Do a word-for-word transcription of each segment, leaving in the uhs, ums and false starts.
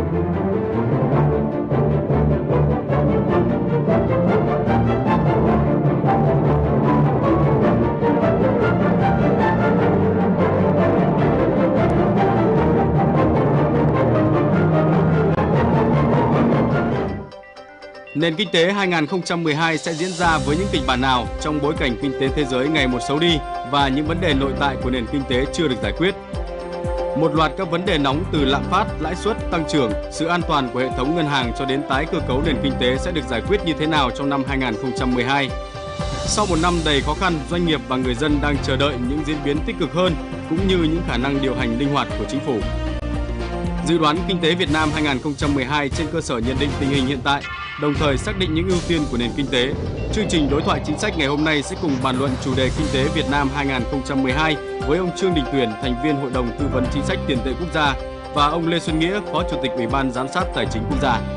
Nền kinh tế hai nghìn không trăm mười hai sẽ diễn ra với những kịch bản nào trong bối cảnh kinh tế thế giới ngày một xấu đi và những vấn đề nội tại của nền kinh tế chưa được giải quyết? Một loạt các vấn đề nóng từ lạm phát, lãi suất, tăng trưởng, sự an toàn của hệ thống ngân hàng cho đến tái cơ cấu nền kinh tế sẽ được giải quyết như thế nào trong năm hai nghìn không trăm mười hai? Sau một năm đầy khó khăn, doanh nghiệp và người dân đang chờ đợi những diễn biến tích cực hơn cũng như những khả năng điều hành linh hoạt của chính phủ. Dự đoán kinh tế Việt Nam hai nghìn không trăm mười hai trên cơ sở nhận định tình hình hiện tại, đồng thời xác định những ưu tiên của nền kinh tế. Chương trình đối thoại chính sách ngày hôm nay sẽ cùng bàn luận chủ đề kinh tế Việt Nam hai nghìn không trăm mười hai với ông Trương Đình Tuyển, thành viên Hội đồng Tư vấn Chính sách Tiền tệ Quốc gia và ông Lê Xuân Nghĩa, Phó Chủ tịch Ủy ban Giám sát Tài chính Quốc gia.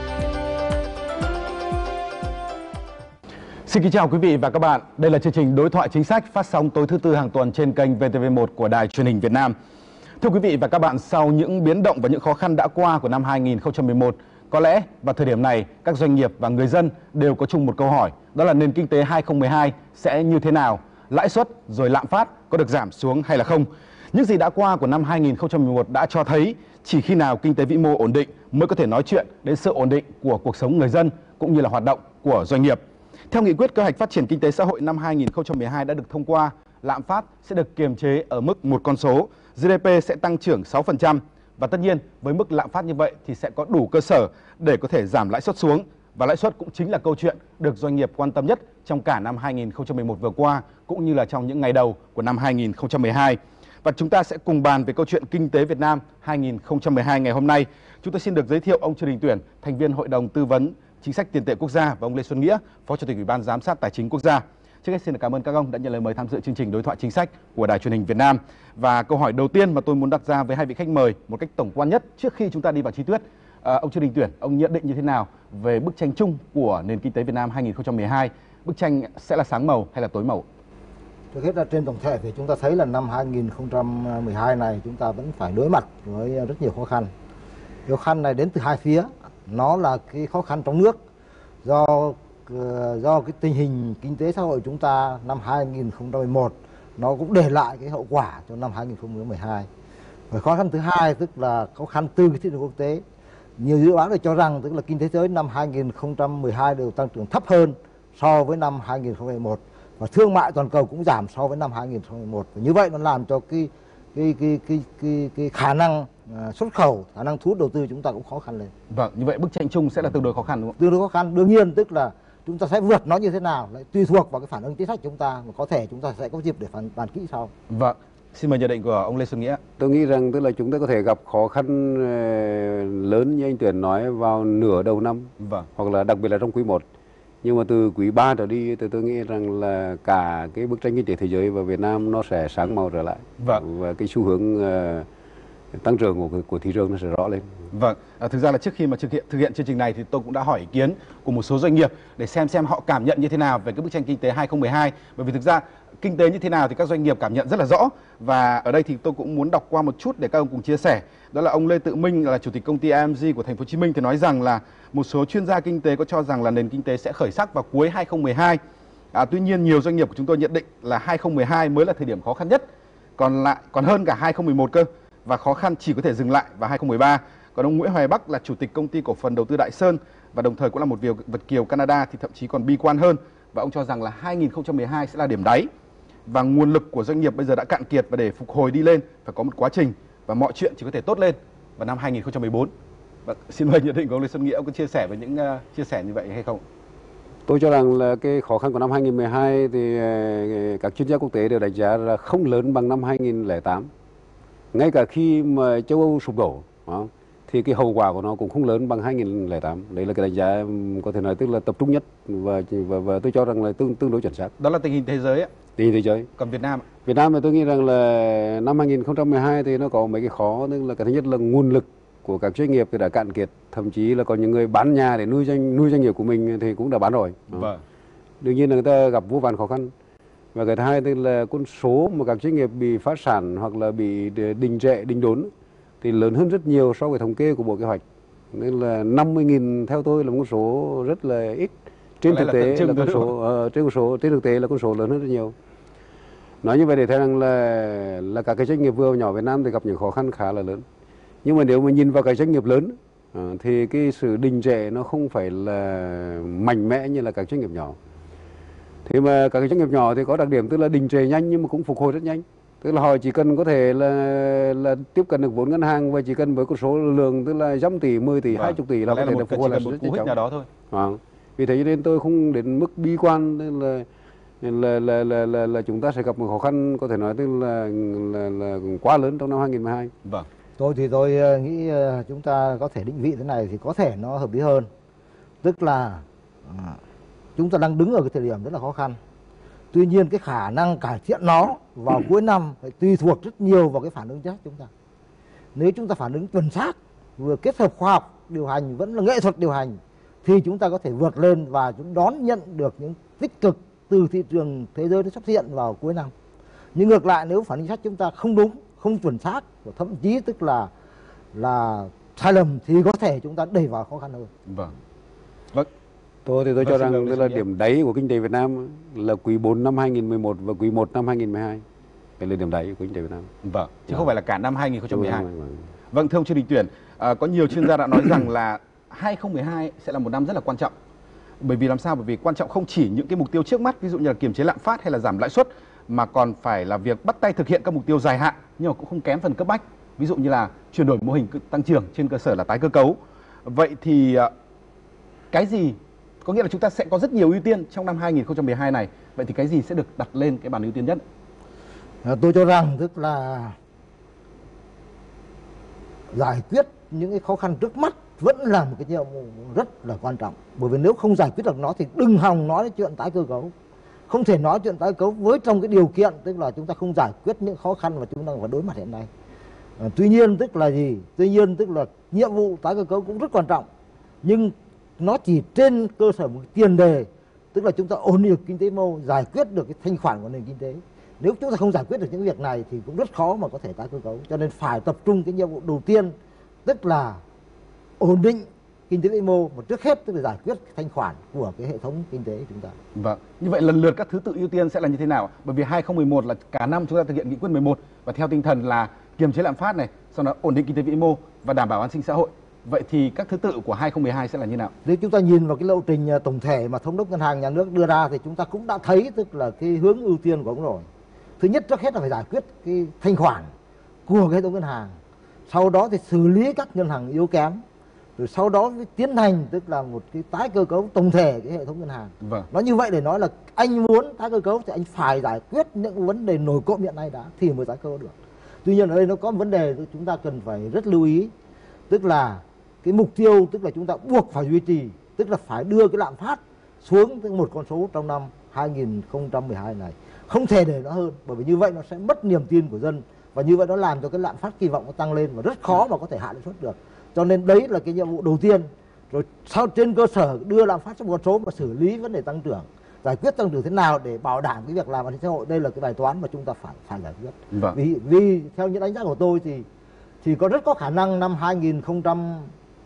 Xin kính chào quý vị và các bạn. Đây là chương trình đối thoại chính sách phát sóng tối thứ tư hàng tuần trên kênh vê tê vê một của Đài Truyền hình Việt Nam. Thưa quý vị và các bạn, sau những biến động và những khó khăn đã qua của năm hai nghìn không trăm mười một, có lẽ vào thời điểm này các doanh nghiệp và người dân đều có chung một câu hỏi, đó là nền kinh tế hai nghìn không trăm mười hai sẽ như thế nào? Lãi suất rồi lạm phát có được giảm xuống hay là không? Những gì đã qua của năm hai nghìn không trăm mười một đã cho thấy chỉ khi nào kinh tế vĩ mô ổn định mới có thể nói chuyện đến sự ổn định của cuộc sống người dân cũng như là hoạt động của doanh nghiệp. Theo nghị quyết kế hoạch phát triển kinh tế xã hội năm hai nghìn không trăm mười hai đã được thông qua, lạm phát sẽ được kiềm chế ở mức một con số, giê đê pê sẽ tăng trưởng sáu phần trăm. Và tất nhiên với mức lạm phát như vậy thì sẽ có đủ cơ sở để có thể giảm lãi suất xuống. Và lãi suất cũng chính là câu chuyện được doanh nghiệp quan tâm nhất trong cả năm hai nghìn không trăm mười một vừa qua cũng như là trong những ngày đầu của năm hai nghìn không trăm mười hai. Và chúng ta sẽ cùng bàn về câu chuyện kinh tế Việt Nam hai nghìn không trăm mười hai ngày hôm nay. Chúng tôi xin được giới thiệu ông Trương Đình Tuyển, thành viên Hội đồng Tư vấn Chính sách Tiền tệ Quốc gia và ông Lê Xuân Nghĩa, Phó Chủ tịch Ủy ban Giám sát Tài chính Quốc gia. Trước hết xin được cảm ơn các ông đã nhận lời mời tham dự chương trình đối thoại chính sách của Đài Truyền hình Việt Nam. Và câu hỏi đầu tiên mà tôi muốn đặt ra với hai vị khách mời một cách tổng quan nhất trước khi chúng ta đi vào chi tiết, à, ông Trương Đình Tuyển, ông nhận định như thế nào về bức tranh chung của nền kinh tế Việt Nam hai nghìn không trăm mười hai? Bức tranh sẽ là sáng màu hay là tối màu? Trước hết là trên tổng thể thì chúng ta thấy là năm hai nghìn không trăm mười hai này chúng ta vẫn phải đối mặt với rất nhiều khó khăn. Khó khăn này đến từ hai phía. Nó là cái khó khăn trong nước do do cái tình hình kinh tế xã hội chúng ta năm hai nghìn không trăm mười một nó cũng để lại cái hậu quả cho năm hai nghìn không trăm mười hai. Và khó khăn thứ hai tức là khó khăn từ cái thị trường quốc tế. Nhiều dự đoán đều cho rằng tức là kinh tế thế giới năm hai nghìn không trăm mười hai đều tăng trưởng thấp hơn so với năm hai nghìn không trăm mười một, và thương mại toàn cầu cũng giảm so với năm hai nghìn không trăm mười một. Và như vậy nó làm cho cái cái cái cái cái, cái khả năng xuất khẩu, khả năng thu hút đầu tư chúng ta cũng khó khăn lên. Vâng, như vậy bức tranh chung sẽ là tương đối khó khăn đúng không? Tương đối khó khăn, đương nhiên tức là chúng ta sẽ vượt nó như thế nào lại tùy thuộc vào cái phản ứng chính sách của chúng ta, mà có thể chúng ta sẽ có dịp để phản bàn kỹ sau. Vâng, xin mời nhận định của ông Lê Xuân Nghĩa. Tôi nghĩ rằng tức là chúng ta có thể gặp khó khăn lớn như anh Tuyển nói vào nửa đầu năm, vâng, hoặc là đặc biệt là trong quý một. Nhưng mà từ quý ba trở đi thì tôi nghĩ rằng là cả cái bức tranh kinh tế thế giới và Việt Nam nó sẽ sáng màu trở lại. Vâng. Và cái xu hướng uh, tăng trưởng của, của thị trường nó sẽ rõ lên. Vâng, à, thực ra là trước khi mà thực hiện thực hiện chương trình này thì tôi cũng đã hỏi ý kiến của một số doanh nghiệp để xem xem họ cảm nhận như thế nào về cái bức tranh kinh tế hai nghìn không trăm mười hai. Bởi vì thực ra kinh tế như thế nào thì các doanh nghiệp cảm nhận rất là rõ. Và ở đây thì tôi cũng muốn đọc qua một chút để các ông cùng chia sẻ. Đó là ông Lê Tự Minh, là chủ tịch công ty i em giê của thành phố Hồ Chí Minh thì nói rằng là một số chuyên gia kinh tế có cho rằng là nền kinh tế sẽ khởi sắc vào cuối hai nghìn không trăm mười hai. À, tuy nhiên nhiều doanh nghiệp của chúng tôi nhận định là hai nghìn không trăm mười hai mới là thời điểm khó khăn nhất, còn lại còn hơn cả hai nghìn không trăm mười một cơ, và khó khăn chỉ có thể dừng lại vào hai nghìn không trăm mười ba. Còn ông Nguyễn Hoài Bắc là chủ tịch công ty cổ phần đầu tư Đại Sơn và đồng thời cũng là một Việt kiều Canada thì thậm chí còn bi quan hơn, và ông cho rằng là hai nghìn không trăm mười hai sẽ là điểm đáy và nguồn lực của doanh nghiệp bây giờ đã cạn kiệt, và để phục hồi đi lên phải có một quá trình và mọi chuyện chỉ có thể tốt lên vào năm hai nghìn không trăm mười bốn. Và xin mời nhận định của ông Lê Xuân Nghĩa, ông có chia sẻ với những uh, chia sẻ như vậy hay không? Tôi cho rằng là cái khó khăn của năm hai nghìn không trăm mười hai thì uh, các chuyên gia quốc tế đều đánh giá là không lớn bằng năm hai nghìn không trăm lẻ tám. Ngay cả khi mà châu Âu sụp đổ, đó, thì cái hậu quả của nó cũng không lớn bằng hai nghìn không trăm lẻ tám. Đấy là cái đánh giá có thể nói tức là tập trung nhất, và và, và tôi cho rằng là tương tương đối chuẩn xác. Đó là tình hình thế giới ạ. Tình hình thế giới. Còn Việt Nam? Việt Nam thì tôi nghĩ rằng là năm hai nghìn không trăm mười hai thì nó có mấy cái khó, tức là cái thứ nhất là nguồn lực của các doanh nghiệp thì đã cạn kiệt, thậm chí là có những người bán nhà để nuôi doanh nuôi doanh nghiệp của mình thì cũng đã bán rồi. Vâng. Đương nhiên là người ta gặp vô vàn khó khăn. Và cái thứ hai tức là con số mà các doanh nghiệp bị phá sản hoặc là bị đình trệ, đình đốn thì lớn hơn rất nhiều so với thống kê của Bộ Kế hoạch. Nên là năm mươi nghìn theo tôi là một con số rất là ít. Trên thực tế là con số uh, trên con số trên thực tế là con số lớn hơn rất nhiều. Nói như vậy để thấy rằng là là các cái doanh nghiệp vừa và nhỏ Việt Nam thì gặp những khó khăn khá là lớn. Nhưng mà nếu mà nhìn vào cái doanh nghiệp lớn uh, thì cái sự đình trệ nó không phải là mạnh mẽ như là các doanh nghiệp nhỏ. Thế mà các cái doanh nghiệp nhỏ thì có đặc điểm tức là đình trệ nhanh nhưng mà cũng phục hồi rất nhanh. Tức là họ chỉ cần có thể là là tiếp cận được vốn ngân hàng và chỉ cần với con số lượng tức là dăm tỷ, mười tỷ, hai mươi tỷ là có thể được phục hồi lại rất nhanh chóng. Đó thôi. À, vì thế cho nên tôi không đến mức bi quan tức là là là là là, là chúng ta sẽ gặp một khó khăn có thể nói tức là là, là quá lớn trong năm hai nghìn mười hai. Vâng. Tôi thì tôi nghĩ chúng ta có thể định vị thế này thì có thể nó hợp lý hơn. Tức là chúng ta đang đứng ở cái thời điểm rất là khó khăn. Tuy nhiên cái khả năng cải thiện nó vào cuối năm phải tùy thuộc rất nhiều vào cái phản ứng chính chúng ta. Nếu chúng ta phản ứng chuẩn xác, vừa kết hợp khoa học điều hành vẫn là nghệ thuật điều hành thì chúng ta có thể vượt lên và chúng đón nhận được những tích cực từ thị trường thế giới nó xuất hiện vào cuối năm. Nhưng ngược lại nếu phản ứng chính chúng ta không đúng, không chuẩn xác và thậm chí tức là là sai lầm thì có thể chúng ta đẩy vào khó khăn hơn. Vâng. Vâng. Tôi thì tôi cho rằng đây là điểm đáy của kinh tế Việt Nam là quý bốn năm hai nghìn mười một và quý một năm hai nghìn mười hai. Đây là điểm đáy của kinh tế Việt Nam. Vâng, chứ không phải là cả năm hai nghìn không trăm mười hai. Vâng, thưa ông Trương Đình Tuyển, à, có nhiều chuyên gia đã nói rằng là hai nghìn không trăm mười hai sẽ là một năm rất là quan trọng. Bởi vì làm sao? Bởi vì quan trọng không chỉ những cái mục tiêu trước mắt, ví dụ như là kiềm chế lạm phát hay là giảm lãi suất, mà còn phải là việc bắt tay thực hiện các mục tiêu dài hạn nhưng mà cũng không kém phần cấp bách. Ví dụ như là chuyển đổi mô hình tăng trưởng trên cơ sở là tái cơ cấu. Vậy thì cái gì, có nghĩa là chúng ta sẽ có rất nhiều ưu tiên trong năm hai nghìn không trăm mười hai này. Vậy thì cái gì sẽ được đặt lên cái bàn ưu tiên nhất? À, tôi cho rằng tức là giải quyết những cái khó khăn trước mắt vẫn là một cái nhiệm vụ rất là quan trọng. Bởi vì nếu không giải quyết được nó thì đừng hòng nói chuyện tái cơ cấu. Không thể nói chuyện tái cơ cấu với trong cái điều kiện tức là chúng ta không giải quyết những khó khăn mà chúng ta phải đối mặt hiện nay. À, tuy nhiên tức là gì? Tuy nhiên tức là nhiệm vụ tái cơ cấu cũng rất quan trọng. Nhưng nó chỉ trên cơ sở một tiền đề, tức là chúng ta ổn định kinh tế vĩ mô, giải quyết được cái thanh khoản của nền kinh tế. Nếu chúng ta không giải quyết được những việc này thì cũng rất khó mà có thể tái cơ cấu. Cho nên phải tập trung cái nhiệm vụ đầu tiên, tức là ổn định kinh tế vĩ mô, mà trước hết tức là giải quyết thanh khoản của cái hệ thống kinh tế chúng ta. Vâng. Như vậy lần lượt các thứ tự ưu tiên sẽ là như thế nào? Bởi vì hai nghìn không trăm mười một là cả năm chúng ta thực hiện nghị quyết mười một và theo tinh thần là kiềm chế lạm phát này, sau đó ổn định kinh tế vĩ mô và đảm bảo an sinh xã hội. Vậy thì các thứ tự của hai nghìn không trăm mười hai sẽ là như nào? Nếu chúng ta nhìn vào cái lộ trình tổng thể mà thống đốc ngân hàng nhà nước đưa ra thì chúng ta cũng đã thấy tức là cái hướng ưu tiên của ông rồi. Thứ nhất trước hết là phải giải quyết cái thanh khoản của cái hệ thống ngân hàng. Sau đó thì xử lý các ngân hàng yếu kém. Rồi sau đó mới tiến hành tức là một cái tái cơ cấu tổng thể cái hệ thống ngân hàng. Vâng. Nói như vậy để nói là anh muốn tái cơ cấu thì anh phải giải quyết những vấn đề nổi cộm hiện nay đã thì mới tái cơ cấu được. Tuy nhiên ở đây nó có một vấn đề chúng ta cần phải rất lưu ý, tức là cái mục tiêu tức là chúng ta buộc phải duy trì, tức là phải đưa cái lạm phát xuống một con số trong năm hai nghìn không trăm mười hai này, không thể để nó hơn, bởi vì như vậy nó sẽ mất niềm tin của dân và như vậy nó làm cho cái lạm phát kỳ vọng nó tăng lên và rất khó mà có thể hạ lãi suất được. Cho nên đấy là cái nhiệm vụ đầu tiên. Rồi sau trên cơ sở đưa lạm phát xuống một con số mà xử lý vấn đề tăng trưởng, giải quyết tăng trưởng thế nào để bảo đảm cái việc làm an sinh xã hội, đây là cái bài toán mà chúng ta phải phải giải quyết. Vâng. Vì vì theo những đánh giá của tôi thì thì có rất có khả năng năm hai nghìn không trăm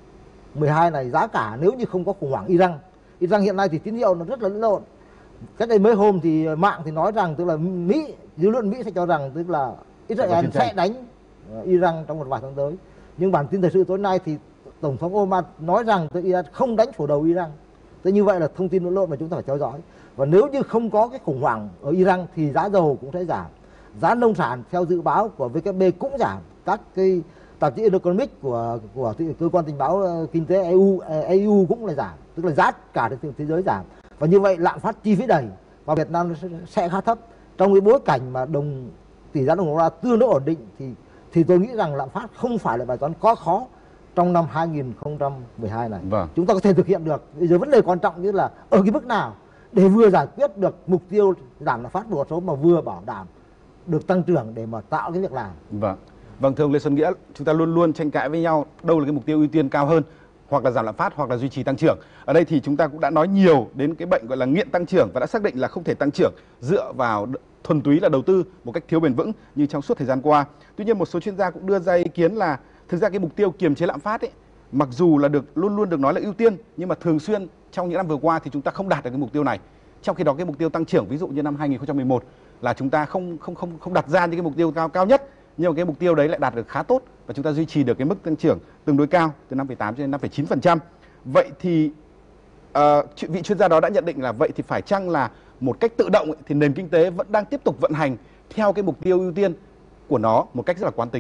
mười hai này giá cả nếu như không có khủng hoảng Iran. Iran hiện nay thì tín hiệu nó rất là lẫn lộn. Cách đây mấy hôm thì mạng thì nói rằng tức là Mỹ, dư luận Mỹ sẽ cho rằng tức là Israel sẽ đánh Iran trong một vài tháng tới. Nhưng bản tin thời sự tối nay thì Tổng thống Obama nói rằng tức Iran không đánh phủ đầu Iran. Thế như vậy là thông tin lẫn lộn mà chúng ta phải theo dõi. Và nếu như không có cái khủng hoảng ở Iran thì giá dầu cũng sẽ giảm. Giá nông sản theo dự báo của vê kép bê cũng giảm. Các cái tạp chí Economic của của cơ quan tình báo kinh tế e u e u cũng là giảm, tức là giá cả trên thế giới giảm. Và như vậy lạm phát chi phí đẩy vào Việt Nam sẽ khá thấp. Trong cái bối cảnh mà đồng tỷ giá đồng đô la tương đối ổn định thì thì tôi nghĩ rằng lạm phát không phải là bài toán quá khó trong năm hai nghìn không trăm mười hai này. Vâng. Chúng ta có thể thực hiện được. Bây giờ vấn đề quan trọng như là ở cái mức nào để vừa giải quyết được mục tiêu giảm lạm phát một số mà vừa bảo đảm được tăng trưởng để mà tạo cái việc làm. Vâng. Vâng, thưa ông Lê Xuân Nghĩa, chúng ta luôn luôn tranh cãi với nhau đâu là cái mục tiêu ưu tiên cao hơn, hoặc là giảm lạm phát hoặc là duy trì tăng trưởng. Ở đây thì chúng ta cũng đã nói nhiều đến cái bệnh gọi là nghiện tăng trưởng và đã xác định là không thể tăng trưởng dựa vào thuần túy là đầu tư một cách thiếu bền vững như trong suốt thời gian qua. Tuy nhiên một số chuyên gia cũng đưa ra ý kiến là thực ra cái mục tiêu kiềm chế lạm phát ấy mặc dù là được luôn luôn được nói là ưu tiên, nhưng mà thường xuyên trong những năm vừa qua thì chúng ta không đạt được cái mục tiêu này. Trong khi đó cái mục tiêu tăng trưởng ví dụ như năm hai nghìn không trăm mười một là chúng ta không không không không đặt ra những cái mục tiêu cao cao nhất, nhưng mà cái mục tiêu đấy lại đạt được khá tốt và chúng ta duy trì được cái mức tăng trưởng tương đối cao từ năm phẩy tám cho đến năm phẩy chín phần trăm. Vậy thì uh, vị chuyên gia đó đã nhận định là vậy thì phải chăng là một cách tự động ấy, thì nền kinh tế vẫn đang tiếp tục vận hành theo cái mục tiêu ưu tiên của nó một cách rất là quán tính?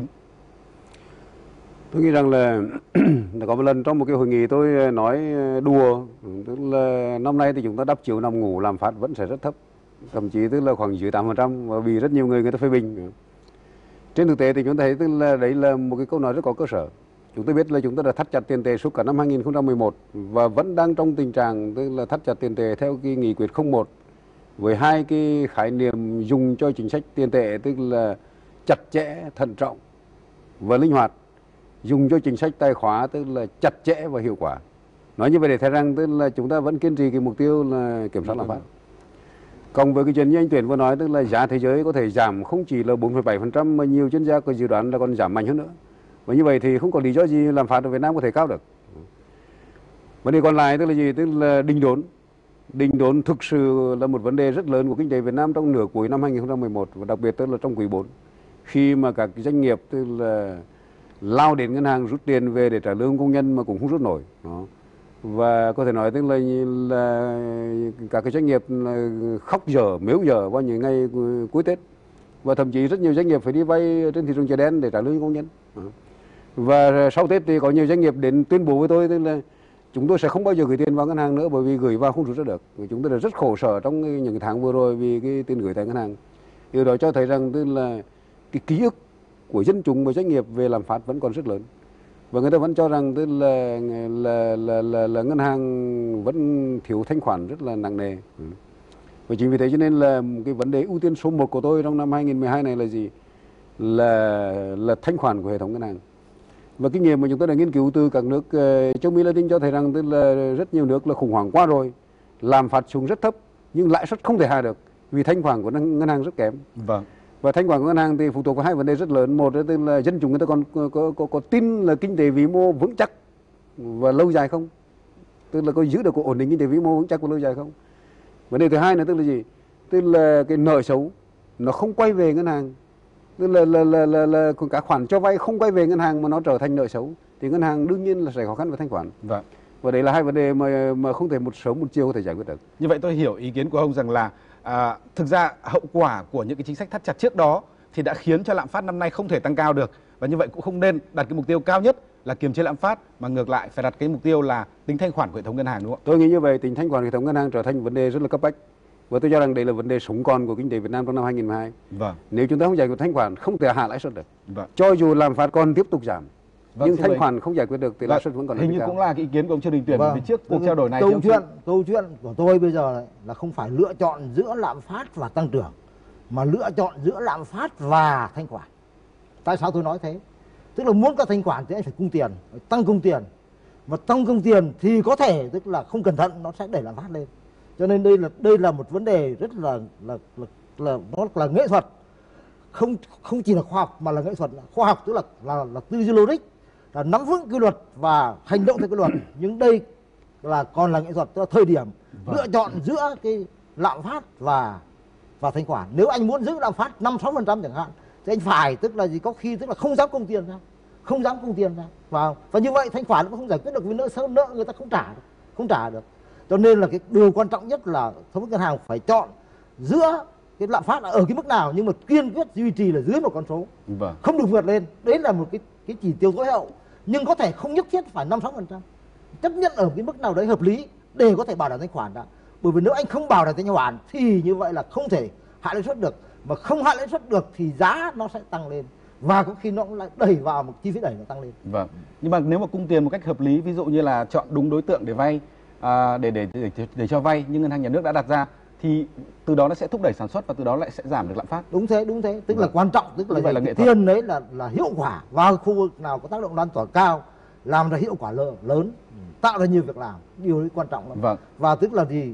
Tôi nghĩ rằng là có một lần trong một cái hội nghị tôi nói đùa, tức là năm nay thì chúng ta đắp chiếu nằm ngủ lạm phát vẫn sẽ rất thấp, thậm chí tức là khoảng dưới tám phần trăm, và vì rất nhiều người người ta phê bình. Trên thực tế thì chúng ta thấy tức là đấy là một cái câu nói rất có cơ sở. Chúng tôi biết là chúng ta đã thắt chặt tiền tệ suốt cả năm hai nghìn không trăm mười một và vẫn đang trong tình trạng tức là thắt chặt tiền tệ theo cái nghị quyết không một với hai cái khái niệm dùng cho chính sách tiền tệ, tức là chặt chẽ, thận trọng và linh hoạt, dùng cho chính sách tài khóa tức là chặt chẽ và hiệu quả. Nói như vậy để thấy rằng tức là chúng ta vẫn kiên trì cái mục tiêu là kiểm soát lạm phát. Còn với cái chuyện như anh Tuyển vừa nói, tức là giá thế giới có thể giảm không chỉ là bốn phẩy bảy phần trăm mà nhiều chuyên gia có dự đoán là còn giảm mạnh hơn nữa. Và như vậy thì không có lý do gì lạm phát ở Việt Nam có thể cao được. Vấn đề còn lại tức là gì? Tức là đình đốn. Đình đốn thực sự là một vấn đề rất lớn của kinh tế Việt Nam trong nửa cuối năm hai nghìn không trăm mười một và đặc biệt tức là trong quý bốn. Khi mà các doanh nghiệp tức là lao đến ngân hàng rút tiền về để trả lương công nhân mà cũng không rút nổi. Đó. Và có thể nói tức là, là các cái doanh nghiệp khóc dở, mếu dở vào những ngày cuối Tết. Và thậm chí rất nhiều doanh nghiệp phải đi vay trên thị trường chợ đen để trả lương công nhân. Đó. Và sau Tết thì có nhiều doanh nghiệp đến tuyên bố với tôi tức là chúng tôi sẽ không bao giờ gửi tiền vào ngân hàng nữa bởi vì gửi vào không rút ra được. Chúng tôi đã rất khổ sở trong những tháng vừa rồi vì cái tiền gửi tại ngân hàng. Điều đó cho thấy rằng tức là cái ký ức của dân chúng và doanh nghiệp về lạm phát vẫn còn rất lớn. Và người ta vẫn cho rằng tức là là, là, là, là ngân hàng vẫn thiếu thanh khoản rất là nặng nề. Và chính vì thế cho nên là cái vấn đề ưu tiên số một của tôi trong năm hai nghìn không trăm mười hai này là gì? Là là thanh khoản của hệ thống ngân hàng. Và kinh nghiệm mà chúng tôi đã nghiên cứu từ các nước uh, châu Mỹ Latin cho thấy rằng tức là rất nhiều nước là khủng hoảng qua rồi, lạm phát xuống rất thấp nhưng lãi suất không thể hạ được vì thanh khoản của ngân hàng rất kém. Vâng. Và thanh khoản của ngân hàng thì phụ thuộc vào hai vấn đề rất lớn. Một tức là dân chúng người ta còn có, có, có, có tin là kinh tế vĩ mô vững chắc và lâu dài không, tức là có giữ được có ổn định kinh tế vĩ mô vững chắc và lâu dài không. Vấn đề thứ hai là tức là gì? Tức là cái nợ xấu nó không quay về ngân hàng, tức là là là là, là cả khoản cho vay không quay về ngân hàng mà nó trở thành nợ xấu thì ngân hàng đương nhiên là sẽ khó khăn về thanh khoản. Vâng. Và đấy là hai vấn đề mà mà không thể một sớm một chiều có thể giải quyết được. Như vậy tôi hiểu ý kiến của ông rằng là à, thực ra hậu quả của những cái chính sách thắt chặt trước đó thì đã khiến cho lạm phát năm nay không thể tăng cao được, và như vậy cũng không nên đặt cái mục tiêu cao nhất là kiềm chế lạm phát mà ngược lại phải đặt cái mục tiêu là tính thanh khoản của hệ thống ngân hàng, đúng không? Tôi nghĩ như vậy, tính thanh khoản hệ thống ngân hàng trở thành vấn đề rất là cấp bách. Và tôi cho rằng đây là vấn đề sống còn của kinh tế Việt Nam trong năm hai nghìn không trăm mười hai. Vâng. Nếu chúng ta không giải quyết thanh khoản, không thể hạ lãi suất được. Vâng. Cho dù lạm phát còn tiếp tục giảm, vâng, nhưng thanh vậy. khoản không giải quyết được thì lãi suất vẫn còn hình như cao. cũng là cái ý kiến của ông Trương Đình Tuyển. Vâng. Vì trước cuộc trao đổi này câu thì chuyện câu chuyện của tôi bây giờ là không phải lựa chọn giữa lạm phát và tăng trưởng, mà lựa chọn giữa lạm phát và thanh khoản. Tại sao tôi nói thế? Tức là muốn có thanh khoản thì anh phải cung tiền, phải tăng cung tiền. Mà tăng cung tiền thì có thể tức là không cẩn thận nó sẽ đẩy lạm phát lên. Cho nên đây là đây là một vấn đề rất là là là, là nó là nghệ thuật, không không chỉ là khoa học mà là nghệ thuật. Khoa học tức là là, là tư duy logic, là nắm vững quy luật và hành động theo quy luật. Nhưng đây là còn là nghệ thuật, tức là thời điểm vâng. lựa chọn giữa cái lạm phát và và thanh khoản. Nếu anh muốn giữ lạm phát năm sáu phần trăm chẳng hạn thì anh phải tức là gì có khi tức là không dám cung tiền ra, không dám cung tiền ra vào, và như vậy thanh khoản nó không giải quyết được vì nợ sâu nợ người ta không trả được, không trả được. Cho nên là cái điều quan trọng nhất là thống đốc ngân hàng phải chọn giữa cái lạm phát ở cái mức nào nhưng mà kiên quyết duy trì là dưới một con số, vâng. không được vượt lên. Đấy là một cái cái chỉ tiêu tối hậu, nhưng có thể không nhất thiết phải năm sáu phần trăm, chấp nhận ở cái mức nào đấy hợp lý để có thể bảo đảm thanh khoản đã. Bởi vì nếu anh không bảo đảm thanh khoản thì như vậy là không thể hạ lãi suất được, mà không hạ lãi suất được thì giá nó sẽ tăng lên và có khi nó cũng lại đẩy vào một chi phí đẩy nó tăng lên. Vâng. Nhưng mà nếu mà cung tiền một cách hợp lý, ví dụ như là chọn đúng đối tượng để vay, à, để, để để để cho vay như ngân hàng nhà nước đã đặt ra, thì từ đó nó sẽ thúc đẩy sản xuất và từ đó lại sẽ giảm được lạm phát. Đúng thế, đúng thế. Tức vâng. là quan trọng, tức là, là, là cái tiền đấy là là hiệu quả vào khu vực nào có tác động lan tỏa cao, làm ra hiệu quả lớn, tạo ra nhiều việc làm, điều đấy quan trọng lắm. Vâng. Và tức là gì?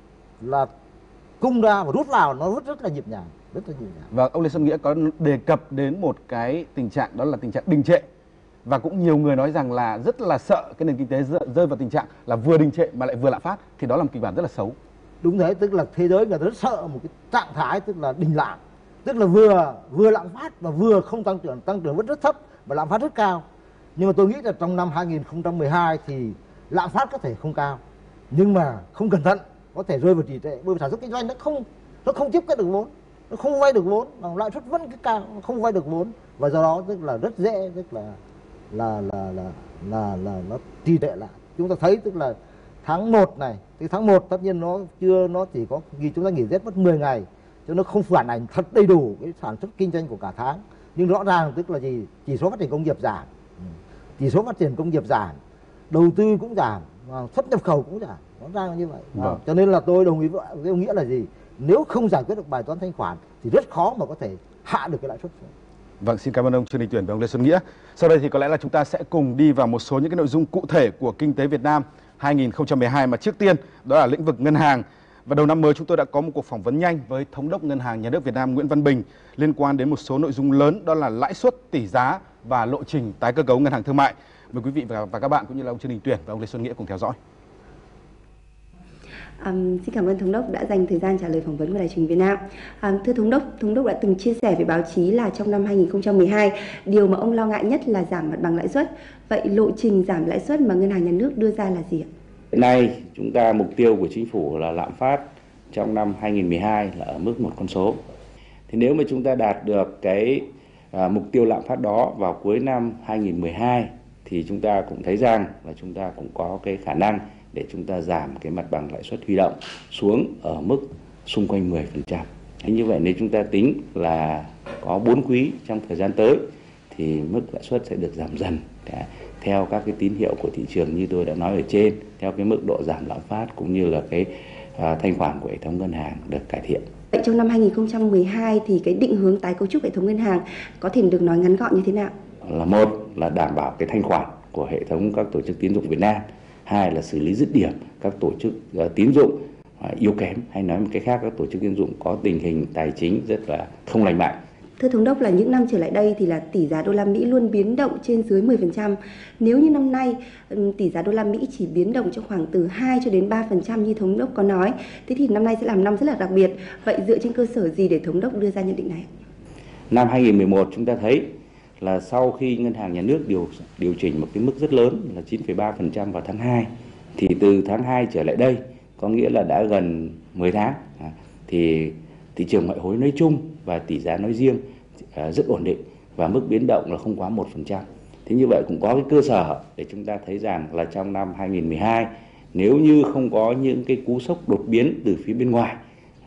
Là cung ra và rút vào nó rất rất là nhịp nhàng, rất là nhịp nhàng. Và ông Lê Xuân Nghĩa có đề cập đến một cái tình trạng, đó là tình trạng đình trệ. và cũng nhiều người nói rằng là rất là sợ cái nền kinh tế rơi vào tình trạng là vừa đình trệ mà lại vừa lạm phát, thì đó là một kịch bản rất là xấu. Đúng thế, tức là thế giới người ta rất sợ một cái trạng thái tức là đình lạm, tức là vừa vừa lạm phát và vừa không tăng trưởng, tăng trưởng vẫn rất thấp và lạm phát rất cao. Nhưng mà tôi nghĩ là trong năm hai nghìn không trăm mười hai thì lạm phát có thể không cao, nhưng mà không cẩn thận có thể rơi vào trì trệ, bởi vì sản xuất kinh doanh nó không nó không tiếp cận được vốn, nó không vay được vốn, mà lãi suất vẫn cái cao, nó không vay được vốn, và do đó tức là rất dễ tức là là là là là là nó trì trệ lại. Chúng ta thấy tức là tháng một này, thì tháng một tất nhiên nó chưa, nó chỉ có vì chúng ta nghỉ Tết mất mười ngày, cho nó không phản ảnh thật đầy đủ cái sản xuất kinh doanh của cả tháng. Nhưng rõ ràng tức là gì, chỉ số phát triển công nghiệp giảm, chỉ số phát triển công nghiệp giảm, đầu tư cũng giảm, xuất nhập khẩu cũng giảm, rõ ràng là như vậy. Vâng. Cho nên là tôi đồng ý với cái nghĩa là gì, nếu không giải quyết được bài toán thanh khoản thì rất khó mà có thể hạ được cái lãi suất. Vâng, xin cảm ơn ông Trương Đình Tuyển và ông Lê Xuân Nghĩa. Sau đây thì có lẽ là chúng ta sẽ cùng đi vào một số những cái nội dung cụ thể của kinh tế Việt Nam hai nghìn không trăm mười hai, mà trước tiên đó là lĩnh vực ngân hàng. Và đầu năm mới chúng tôi đã có một cuộc phỏng vấn nhanh với Thống đốc Ngân hàng Nhà nước Việt Nam Nguyễn Văn Bình liên quan đến một số nội dung lớn, đó là lãi suất, tỷ giá và lộ trình tái cơ cấu ngân hàng thương mại. Mời quý vị và, và các bạn cũng như là ông Trương Đình Tuyển và ông Lê Xuân Nghĩa cùng theo dõi. Um, xin cảm ơn Thống đốc đã dành thời gian trả lời phỏng vấn của Đài truyền hình Việt Nam. Um, thưa Thống đốc, Thống đốc đã từng chia sẻ với báo chí là trong năm hai nghìn không trăm mười hai, điều mà ông lo ngại nhất là giảm mặt bằng lãi suất. Vậy lộ trình giảm lãi suất mà Ngân hàng Nhà nước đưa ra là gì ạ? Hiện nay chúng ta mục tiêu của chính phủ là lạm phát trong năm hai nghìn không trăm mười hai là ở mức một con số. Thì nếu mà chúng ta đạt được cái à, mục tiêu lạm phát đó vào cuối năm hai nghìn không trăm mười hai thì chúng ta cũng thấy rằng là chúng ta cũng có cái khả năng để chúng ta giảm cái mặt bằng lãi suất huy động xuống ở mức xung quanh mười phần trăm. Như vậy nếu chúng ta tính là có bốn quý trong thời gian tới thì mức lãi suất sẽ được giảm dần theo các cái tín hiệu của thị trường như tôi đã nói ở trên, theo cái mức độ giảm lạm phát cũng như là cái à, thanh khoản của hệ thống ngân hàng được cải thiện. Vậy trong năm hai nghìn không trăm mười hai thì cái định hướng tái cấu trúc hệ thống ngân hàng có thể được nói ngắn gọn như thế nào? Là một là đảm bảo cái thanh khoản của hệ thống các tổ chức tín dụng Việt Nam, hai là xử lý dứt điểm các tổ chức uh, tín dụng uh, yếu kém, hay nói một cách khác các tổ chức tín dụng có tình hình tài chính rất là không lành mạnh. Thưa Thống đốc, là những năm trở lại đây thì là tỷ giá đô la Mỹ luôn biến động trên dưới mười phần trăm. Nếu như năm nay tỷ giá đô la Mỹ chỉ biến động trong khoảng từ hai cho đến ba phần trăm như Thống đốc có nói, thế thì năm nay sẽ làm năm rất là đặc biệt. Vậy dựa trên cơ sở gì để Thống đốc đưa ra nhận định này? Năm hai nghìn không trăm mười một chúng ta thấy là sau khi Ngân hàng Nhà nước điều điều chỉnh một cái mức rất lớn là chín phẩy ba phần trăm vào tháng hai, thì từ tháng hai trở lại đây, có nghĩa là đã gần mười tháng, thì thị trường ngoại hối nói chung và tỷ giá nói riêng rất ổn định và mức biến động là không quá một phần trăm. Thế như vậy cũng có cái cơ sở để chúng ta thấy rằng là trong năm hai nghìn không trăm mười hai, nếu như không có những cái cú sốc đột biến từ phía bên ngoài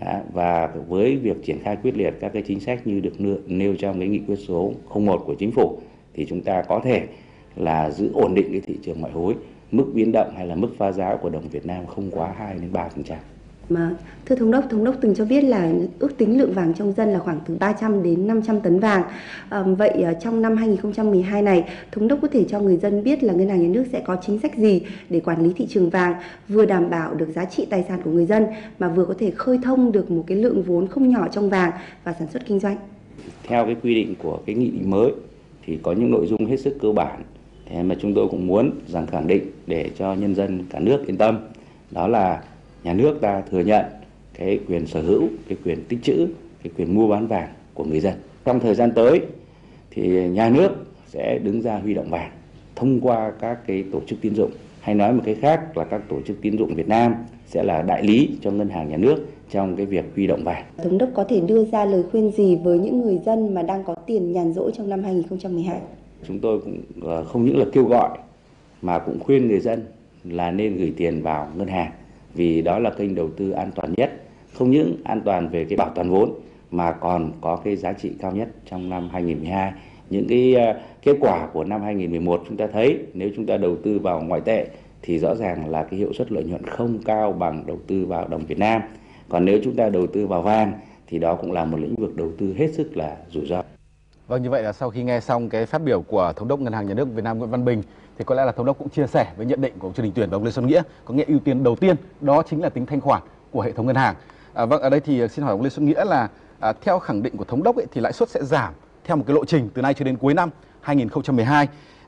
và với việc triển khai quyết liệt các cái chính sách như được nêu trong cái nghị quyết số không một của chính phủ, thì chúng ta có thể là giữ ổn định cái thị trường ngoại hối, mức biến động hay là mức phá giá của đồng Việt Nam không quá hai đến ba phần trăm. Mà thưa Thống đốc, Thống đốc từng cho biết là ước tính lượng vàng trong dân là khoảng từ ba trăm đến năm trăm tấn vàng. À, vậy trong năm hai nghìn không trăm mười hai này, Thống đốc có thể cho người dân biết là Ngân hàng Nhà nước sẽ có chính sách gì để quản lý thị trường vàng, vừa đảm bảo được giá trị tài sản của người dân mà vừa có thể khơi thông được một cái lượng vốn không nhỏ trong vàng và sản xuất kinh doanh? Theo cái quy định của cái nghị định mới thì có những nội dung hết sức cơ bản, thế mà chúng tôi cũng muốn rằng khẳng định để cho nhân dân cả nước yên tâm, đó là nhà nước ta thừa nhận cái quyền sở hữu, cái quyền tích trữ, cái quyền mua bán vàng của người dân. Trong thời gian tới thì nhà nước sẽ đứng ra huy động vàng thông qua các cái tổ chức tín dụng, hay nói một cái khác là các tổ chức tín dụng Việt Nam sẽ là đại lý cho Ngân hàng Nhà nước trong cái việc huy động vàng. Thống đốc có thể đưa ra lời khuyên gì với những người dân mà đang có tiền nhàn rỗi trong năm hai nghìn không trăm mười hai? Chúng tôi cũng không những là kêu gọi mà cũng khuyên người dân là nên gửi tiền vào ngân hàng, vì đó là kênh đầu tư an toàn nhất, không những an toàn về cái bảo toàn vốn mà còn có cái giá trị cao nhất trong năm hai nghìn không trăm mười hai. Những cái uh, kết quả của năm hai nghìn không trăm mười một chúng ta thấy nếu chúng ta đầu tư vào ngoại tệ thì rõ ràng là cái hiệu suất lợi nhuận không cao bằng đầu tư vào đồng Việt Nam. Còn nếu chúng ta đầu tư vào vàng thì đó cũng là một lĩnh vực đầu tư hết sức là rủi ro. Vâng, như vậy là sau khi nghe xong cái phát biểu của Thống đốc Ngân hàng Nhà nước Việt Nam Nguyễn Văn Bình thì có lẽ là Thống đốc cũng chia sẻ với nhận định của ông Trương Đình Tuyển và ông Lê Xuân Nghĩa, có nghĩa ưu tiên đầu tiên đó chính là tính thanh khoản của hệ thống ngân hàng. À, vâng, ở đây thì xin hỏi ông Lê Xuân Nghĩa là à, theo khẳng định của Thống đốc ấy, thì lãi suất sẽ giảm theo một cái lộ trình từ nay cho đến cuối năm hai nghìn không trăm mười hai.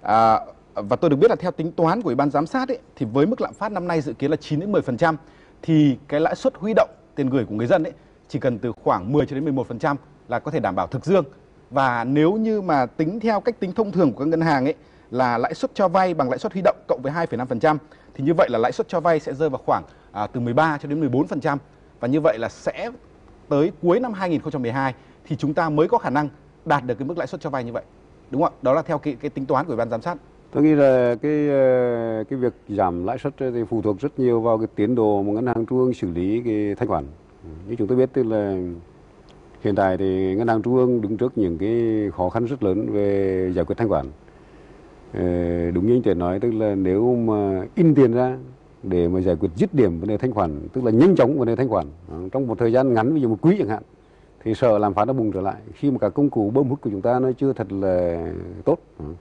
À, và tôi được biết là theo tính toán của Ủy ban giám sát ấy, thì với mức lạm phát năm nay dự kiến là chín đến mười phần trăm thì cái lãi suất huy động tiền gửi của người dân ấy chỉ cần từ khoảng mười cho đến mười một phần trăm là có thể đảm bảo thực dương. Và nếu như mà tính theo cách tính thông thường của các ngân hàng ấy là lãi suất cho vay bằng lãi suất huy động cộng với hai phẩy năm phần trăm thì như vậy là lãi suất cho vay sẽ rơi vào khoảng à, từ mười ba cho đến mười bốn phần trăm, và như vậy là sẽ tới cuối năm hai nghìn không trăm mười hai thì chúng ta mới có khả năng đạt được cái mức lãi suất cho vay như vậy, đúng không ạ? Đó là theo cái, cái tính toán của Ủy ban giám sát. Tôi nghĩ là cái cái việc giảm lãi suất thì phụ thuộc rất nhiều vào cái tiến độ mà ngân hàng trung ương xử lý cái thanh khoản. Như chúng tôi biết tức là hiện tại thì ngân hàng trung ương đứng trước những cái khó khăn rất lớn về giải quyết thanh khoản. Đúng như anh Tuyển nói, tức là nếu mà in tiền ra để mà giải quyết dứt điểm vấn đề thanh khoản, tức là nhanh chóng vấn đề thanh khoản trong một thời gian ngắn, ví dụ một quý chẳng hạn, thì sợ làm phát nó bùng trở lại khi mà cả công cụ bơm hút của chúng ta nó chưa thật là tốt.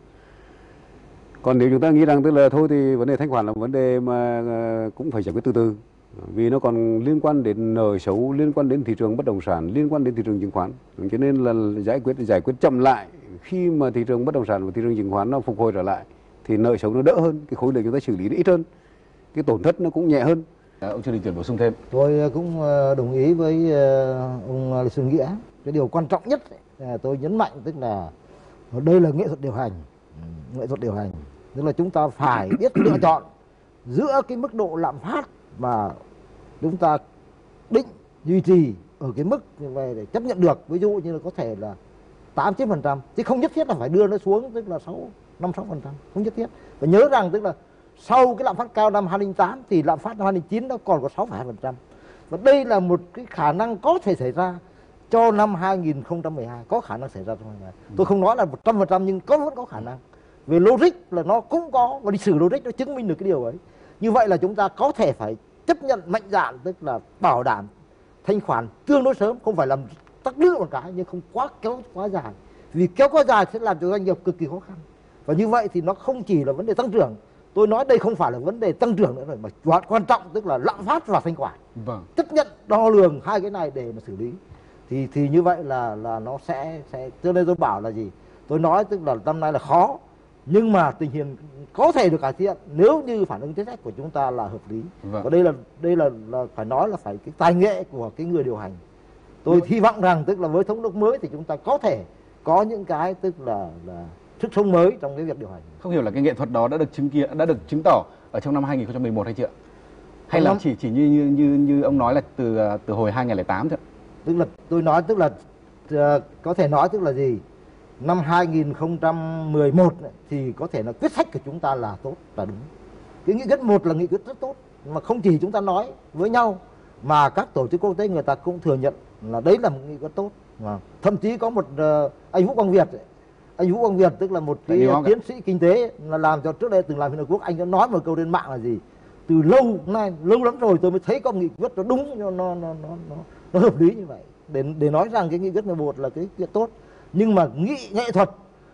Còn nếu chúng ta nghĩ rằng tức là thôi thì vấn đề thanh khoản là vấn đề mà cũng phải giải quyết từ từ, vì nó còn liên quan đến nợ xấu, liên quan đến thị trường bất động sản, liên quan đến thị trường chứng khoán, cho nên là giải quyết giải quyết chậm lại. Khi mà thị trường bất động sản và thị trường chứng khoán nó phục hồi trở lại thì nợ xấu nó đỡ hơn, cái khối lượng chúng ta xử lý nó ít hơn, cái tổn thất nó cũng nhẹ hơn. À, ông Trương Đình Tuyển bổ sung thêm. Tôi cũng đồng ý với ông Lê Xuân Nghĩa. Cái điều quan trọng nhất tôi nhấn mạnh tức là đây là nghệ thuật điều hành, nghệ thuật điều hành, tức là chúng ta phải biết lựa chọn giữa cái mức độ lạm phát mà chúng ta định duy trì ở cái mức như vậy để chấp nhận được, ví dụ như là có thể là tám chín phần trăm, chứ không nhất thiết là phải đưa nó xuống tức là sáu năm sáu phần trăm, không nhất thiết. Và nhớ rằng tức là sau cái lạm phát cao năm hai nghìn không trăm lẻ tám thì lạm phát năm hai nghìn không trăm lẻ chín nó còn có sáu phẩy hai phần trăm, và đây là một cái khả năng có thể xảy ra cho năm hai nghìn không trăm mười hai, có khả năng xảy ra trong năm nay. Tôi không nói là một trăm phần trăm nhưng có vẫn có khả năng. Về logic là nó cũng có, và lịch sử logic nó chứng minh được cái điều ấy. Như vậy là chúng ta có thể phải chấp nhận mạnh dạn, tức là bảo đảm thanh khoản tương đối sớm, không phải làm tắc lưỡi một cái nhưng không quá kéo quá dài, vì kéo quá dài sẽ làm cho doanh nghiệp cực kỳ khó khăn. Và như vậy thì nó không chỉ là vấn đề tăng trưởng, tôi nói đây không phải là vấn đề tăng trưởng nữa rồi, mà quan trọng tức là lạm phát và thanh khoản. Vâng. Chấp nhận đo lường hai cái này để mà xử lý thì thì như vậy là là nó sẽ sẽ cho nên tôi bảo là gì, tôi nói tức là năm nay là khó nhưng mà tình hình có thể được cải thiện nếu như phản ứng chính sách của chúng ta là hợp lý. Vâng. Và đây là đây là, là phải nói là phải cái tài nghệ của cái người điều hành. Tôi hy vọng rằng tức là với thống đốc mới thì chúng ta có thể có những cái tức là là sức sống mới trong cái việc điều hành. Không hiểu là cái nghệ thuật đó đã được chứng kiến, đã được chứng tỏ ở trong năm hai nghìn không trăm mười một hay chưa? Hay là chỉ chỉ như như như như ông nói là từ từ hồi hai nghìn không trăm lẻ tám thôi? Tức là tôi nói tức là uh, có thể nói tức là gì? Năm hai nghìn không trăm mười một thì có thể là quyết sách của chúng ta là tốt, là đúng. Cái nghị quyết một là nghị quyết rất tốt, mà không chỉ chúng ta nói với nhau mà các tổ chức quốc tế người ta cũng thừa nhận là đấy là một nghị quyết tốt. Mà thậm chí có một uh, anh Vũ Quang Việt, anh Vũ Quang Việt tức là một cái tiến sĩ kinh tế là làm cho trước đây từng làm Liên Hợp Quốc, anh có nói một câu trên mạng là gì? Từ lâu nay, lâu lắm rồi tôi mới thấy có nghị quyết nó đúng, nó nó nó nó nó hợp lý như vậy. Để để nói rằng cái nghị quyết mười một là cái chuyện tốt, nhưng mà nghị nghệ thuật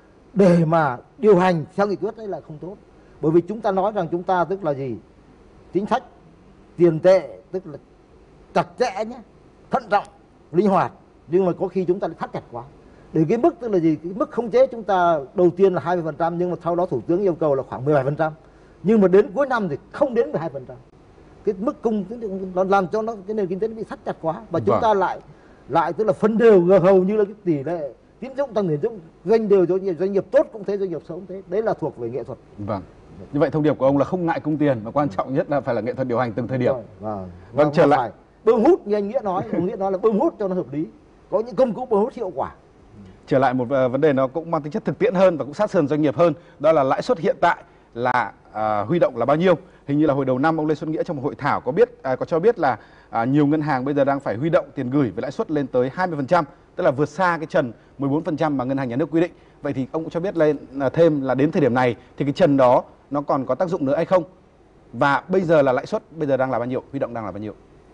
để mà điều hành theo nghị quyết đấy là không tốt. Bởi vì chúng ta nói rằng chúng ta tức là gì? Chính sách tiền tệ tức là chặt chẽ nhé, thận trọng, linh hoạt, nhưng mà có khi chúng ta lại thắt chặt quá. Để cái mức tức là gì? Cái mức khống chế chúng ta đầu tiên là hai mươi phần trăm, nhưng mà sau đó thủ tướng yêu cầu là khoảng mười bảy phần trăm. Nhưng mà đến cuối năm thì không đến mười hai phần trăm. Cái mức cung nó làm cho nó cái nền kinh tế nó bị thắt chặt quá, và chúng vâng. ta lại lại tức là phân đều hầu như là cái tỷ lệ tín dụng tăng tín dụng doanh đều cho doanh nghiệp tốt cũng thế, doanh nghiệp xấu cũng thế. Đấy là thuộc về nghệ thuật. Vâng. Như vậy thông điệp của ông là không ngại cung tiền, mà quan trọng nhất là phải là nghệ thuật điều hành từng thời điểm. Vâng. Vâng. Vâng, trở lại bơm hút như anh Nghĩa nói, ông Nghĩa nói là bơm hút cho nó hợp lý. Có những công cụ bơm hút hiệu quả. Trở lại một vấn đề nó cũng mang tính chất thực tiễn hơn và cũng sát sườn doanh nghiệp hơn, đó là lãi suất hiện tại là à, huy động là bao nhiêu? Hình như là hồi đầu năm ông Lê Xuân Nghĩa trong một hội thảo có biết à, có cho biết là à, nhiều ngân hàng bây giờ đang phải huy động tiền gửi với lãi suất lên tới hai mươi phần trăm, tức là vượt xa cái trần mười bốn phần trăm mà ngân hàng nhà nước quy định. Vậy thì ông cũng cho biết lên à, thêm là đến thời điểm này thì cái trần đó nó còn có tác dụng nữa hay không? Và bây giờ là lãi suất bây giờ đang là bao nhiêu? Huy động đang là bao nhiêu?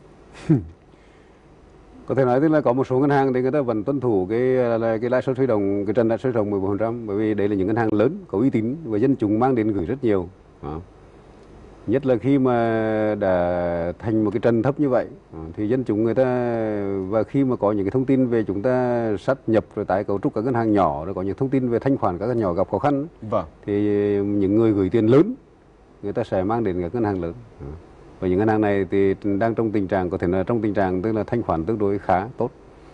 Có thể nói tức là có một số ngân hàng thì người ta vẫn tuân thủ cái cái lãi suất huy động, cái trần lãi suất huy động mười bốn phần trăm, bởi vì đấy là những ngân hàng lớn có uy tín và dân chúng mang đến gửi rất nhiều. Đó. Nhất là khi mà đã thành một cái trần thấp như vậy thì dân chúng người ta, và khi mà có những cái thông tin về chúng ta sát nhập rồi tái cấu trúc các ngân hàng nhỏ, rồi có những thông tin về thanh khoản các ngân hàng nhỏ gặp khó khăn, Vâng. thì những người gửi tiền lớn người ta sẽ mang đến các ngân hàng lớn. Và những ngân hàng này thì đang trong tình trạng, có thể là trong tình trạng tức là thanh khoản tương đối khá tốt.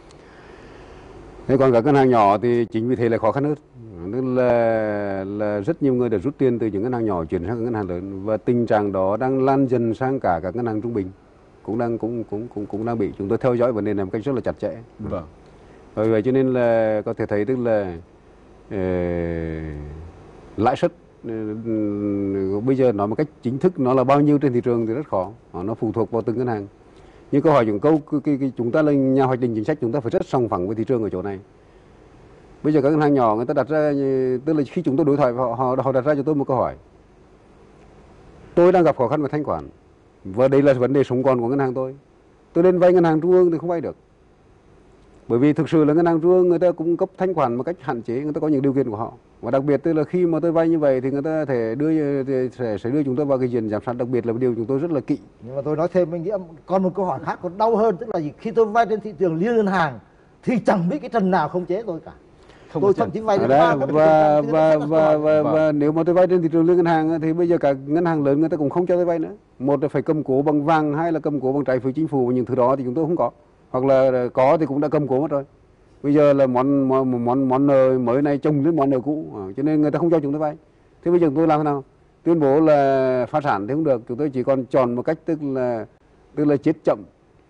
Thế còn các ngân hàng nhỏ thì chính vì thế là khó khăn hơn. Tức là, là rất nhiều người đã rút tiền từ những ngân hàng nhỏ chuyển sang các ngân hàng lớn, và tình trạng đó đang lan dần sang cả các ngân hàng trung bình, cũng đang cũng cũng cũng cũng đang bị chúng tôi theo dõi vấn đề này một cách rất là chặt chẽ. Vâng. Bởi vậy cho nên là có thể thấy tức là uh, lãi suất uh, bây giờ nói một cách chính thức nó là bao nhiêu trên thị trường thì rất khó, nó phụ thuộc vào từng ngân hàng. Nhưng câu hỏi những câu cái, cái, cái, chúng ta là nhà hoạch định chính sách, chúng ta phải rất sòng phẳng với thị trường ở chỗ này. Bây giờ các ngân hàng nhỏ người ta đặt ra, tức là khi chúng tôi đối thoại họ, họ họ đặt ra cho tôi một câu hỏi: tôi đang gặp khó khăn về thanh khoản và đây là vấn đề sống còn của ngân hàng tôi, tôi nên vay ngân hàng trung ương thì không vay được, bởi vì thực sự là ngân hàng trung ương người ta cung cấp thanh khoản một cách hạn chế, người ta có những điều kiện của họ, và đặc biệt tức là khi mà tôi vay như vậy thì người ta thể đưa sẽ, sẽ đưa chúng tôi vào cái diện giám sát, đặc biệt là một điều chúng tôi rất là kỹ. Nhưng mà tôi nói thêm, mình nghĩ còn một câu hỏi khác còn đau hơn, tức là gì? Khi tôi vay trên thị trường liên ngân hàng thì chẳng biết cái trần nào không chế tôi cả. Không Tôi có thậm chí vay đến Đấy, ba và cái và và, và, và, Vâng. và nếu mà tôi vay trên thị trường liên ngân hàng thì bây giờ cả ngân hàng lớn người ta cũng không cho tôi vay nữa. Một là phải cầm cố bằng vàng, hai là cầm cố bằng trái phiếu chính phủ, và những thứ đó thì chúng tôi không có, hoặc là có thì cũng đã cầm cố mất rồi. Bây giờ là món món món, món nợ mới này chồng với món nợ cũ, cho nên người ta không cho chúng tôi vay. Thế bây giờ chúng tôi làm thế nào? Tuyên bố là phá sản thì không được, chúng tôi chỉ còn chọn một cách tức là tức là chết chậm,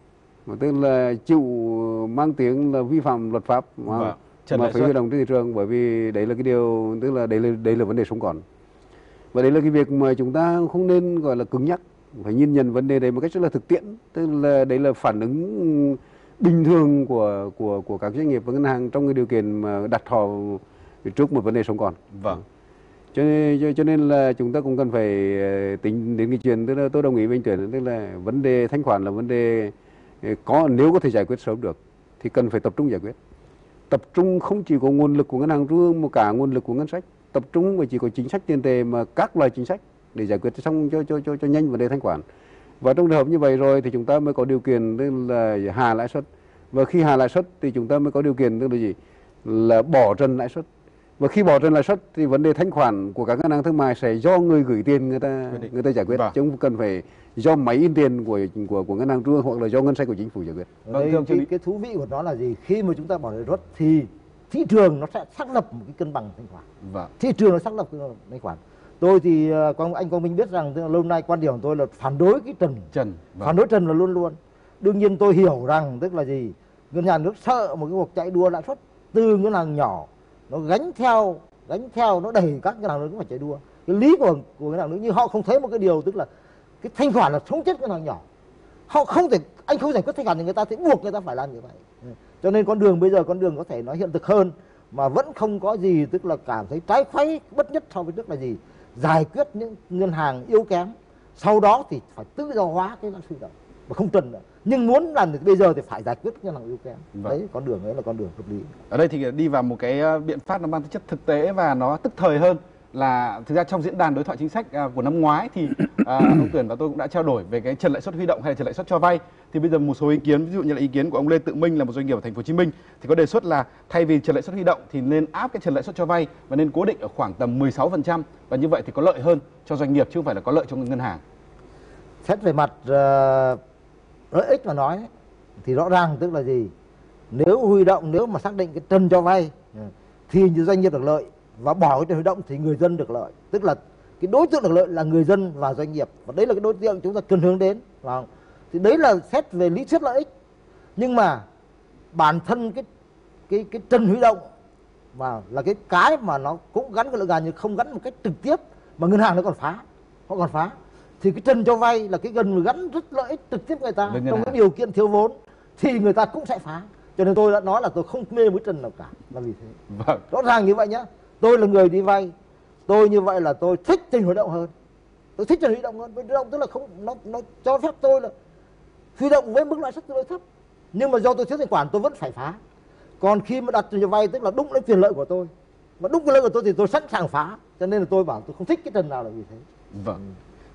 tức là chịu mang tiếng là vi phạm luật pháp. Vâng. Mà phải huy động trên thị trường, bởi vì đấy là cái điều, tức là đấy là đấy là vấn đề sống còn, và đấy là cái việc mà chúng ta không nên gọi là cứng nhắc, phải nhìn nhận vấn đề đấy một cách rất là thực tiễn, tức là đấy là phản ứng bình thường của của của các doanh nghiệp và ngân hàng trong cái điều kiện mà đặt họ trước một vấn đề sống còn. Vâng. Cho nên cho nên là chúng ta cũng cần phải tính đến cái chuyện, tức là tôi đồng ý với anh Tuyển, tức là vấn đề thanh khoản là vấn đề có, nếu có thể giải quyết sớm được thì cần phải tập trung giải quyết. Tập trung không chỉ có nguồn lực của ngân hàng trung ương mà cả nguồn lực của ngân sách, tập trung và chỉ có chính sách tiền tệ mà các loại chính sách để giải quyết xong cho cho cho cho nhanh vấn đề thanh khoản. Và trong trường hợp như vậy rồi thì chúng ta mới có điều kiện tức là hạ lãi suất, và khi hạ lãi suất thì chúng ta mới có điều kiện tức là gì, là bỏ trần lãi suất. Và khi bỏ trần lãi suất thì vấn đề thanh khoản của các ngân hàng thương mại sẽ do người gửi tiền người ta người ta giải quyết, vâng. chứ không cần phải do máy in tiền của của của ngân hàng trung ương hoặc là do ngân sách của chính phủ giải quyết. Đây, cái, cái, cái thú vị của nó là gì? Khi mà chúng ta bỏ lãi suất thì thị trường nó sẽ xác lập một cái cân bằng thanh khoản. Vâng. Thị trường nó xác lập cân bằng thanh khoản. Tôi thì anh Quang Minh biết rằng tức là lâu nay quan điểm của tôi là phản đối cái trần. Trần. Vâng. Phản đối trần là luôn luôn. Đương nhiên tôi hiểu rằng tức là gì? Ngân hàng nước sợ một cái cuộc chạy đua lãi suất từ ngân hàng nhỏ nó gánh theo gánh theo nó đẩy các ngân hàng lớn phải chạy đua. Cái lý của của ngân hàng lớn, nhưng họ không thấy một cái điều, tức là cái thanh khoản là sống chết ngân hàng nhỏ. Họ không thể, anh không giải quyết thanh khoản thì người ta sẽ buộc người ta phải làm như vậy. Cho nên con đường bây giờ con đường có thể nói hiện thực hơn mà vẫn không có gì, tức là cảm thấy trái khuấy bất nhất so với trước là gì, giải quyết những ngân hàng yếu kém, sau đó thì phải tự do hóa cái lãi suất huy động và không trần nữa. Nhưng muốn làm thì bây giờ thì phải giải quyết ngân hàng yếu kém. Vâng. Đấy, con đường ấy là con đường hợp lý. Ở đây thì đi vào một cái biện pháp nó mang tính chất thực tế và nó tức thời hơn, là thực ra trong diễn đàn đối thoại chính sách của năm ngoái thì à, ông Tuyển và tôi cũng đã trao đổi về cái trần lãi suất huy động hay là trần lãi suất cho vay. Thì bây giờ một số ý kiến, ví dụ như là ý kiến của ông Lê Tự Minh là một doanh nghiệp ở thành phố Hồ Chí Minh, thì có đề xuất là thay vì trần lãi suất huy động thì nên áp cái trần lãi suất cho vay và nên cố định ở khoảng tầm mười sáu phần trăm, và như vậy thì có lợi hơn cho doanh nghiệp chứ không phải là có lợi cho ngân hàng. Xét về mặt uh, lợi ích mà nói thì rõ ràng tức là gì, nếu huy động, nếu mà xác định cái trần cho vay thì doanh nghiệp được lợi, và bỏ cái trần huy động thì người dân được lợi. Tức là cái đối tượng được lợi là người dân và doanh nghiệp, và đấy là cái đối tượng chúng ta cần hướng đến. Và thì đấy là xét về lý thuyết lợi ích. Nhưng mà bản thân cái cái cái trần huy động mà là cái cái mà nó cũng gắn cái lượng gà, nhưng không gắn một cách trực tiếp, mà ngân hàng nó còn phá, họ còn phá. Thì cái trần cho vay là cái gần gắn rất lợi ích trực tiếp người ta trong cái điều kiện thiếu vốn thì người ta cũng sẽ phá. Cho nên tôi đã nói là tôi không mê với trần nào cả, là vì thế. Vâng. Rõ ràng như vậy nhá. Tôi là người đi vay, tôi như vậy là tôi thích trần huy động hơn, tôi thích trần huy động hơn. Huy động tức là không, nó nó cho phép tôi là huy động với mức lãi suất tương đối thấp, nhưng mà do tôi thiếu thanh khoản tôi vẫn phải phá. Còn khi mà đặt trần cho vay tức là đúng lấy quyền lợi của tôi, mà đúng quyền lợi của tôi thì tôi sẵn sàng phá. Cho nên là tôi bảo tôi không thích cái trần nào là vì thế. Vâng.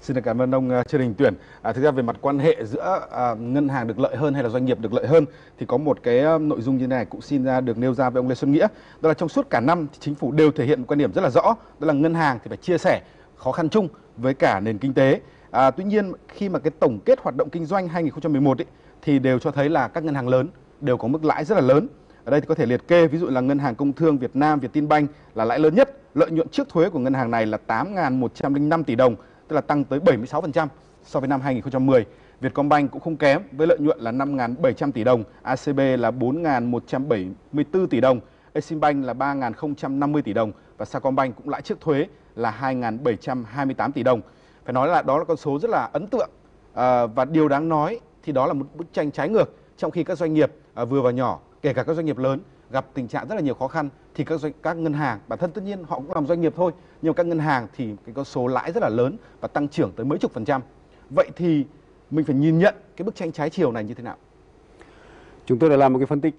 Xin được cảm ơn ông Trương Đình Tuyển. À, thực ra về mặt quan hệ giữa à, ngân hàng được lợi hơn hay là doanh nghiệp được lợi hơn thì có một cái uh, nội dung như này cũng xin ra được nêu ra với ông Lê Xuân Nghĩa. Đó là trong suốt cả năm thì chính phủ đều thể hiện một quan điểm rất là rõ, đó là ngân hàng thì phải chia sẻ khó khăn chung với cả nền kinh tế. À, tuy nhiên khi mà cái tổng kết hoạt động kinh doanh hai nghìn không trăm mười một ấy, thì đều cho thấy là các ngân hàng lớn đều có mức lãi rất là lớn. Ở đây thì có thể liệt kê ví dụ là Ngân hàng Công thương Việt Nam, Vietinbank là lãi lớn nhất. Lợi nhuận trước thuế của ngân hàng này là tám nghìn một trăm lẻ năm tỷ đồng, tức là tăng tới bảy mươi sáu phần trăm so với năm hai nghìn không trăm mười. Vietcombank cũng không kém với lợi nhuận là năm nghìn bảy trăm tỷ đồng, a xê bê là bốn nghìn một trăm bảy mươi tư tỷ đồng, Eximbank là ba nghìn không trăm năm mươi tỷ đồng và Sacombank cũng lãi trước thuế là hai nghìn bảy trăm hai mươi tám tỷ đồng. Phải nói là đó là con số rất là ấn tượng. À, và điều đáng nói thì đó là một bức tranh trái ngược, trong khi các doanh nghiệp à, vừa và nhỏ, kể cả các doanh nghiệp lớn gặp tình trạng rất là nhiều khó khăn thì các doanh, các ngân hàng bản thân tất nhiên họ cũng làm doanh nghiệp thôi, nhưng các ngân hàng thì cái con số lãi rất là lớn và tăng trưởng tới mấy chục phần trăm. Vậy thì mình phải nhìn nhận cái bức tranh trái chiều này như thế nào? Chúng tôi đã làm một cái phân tích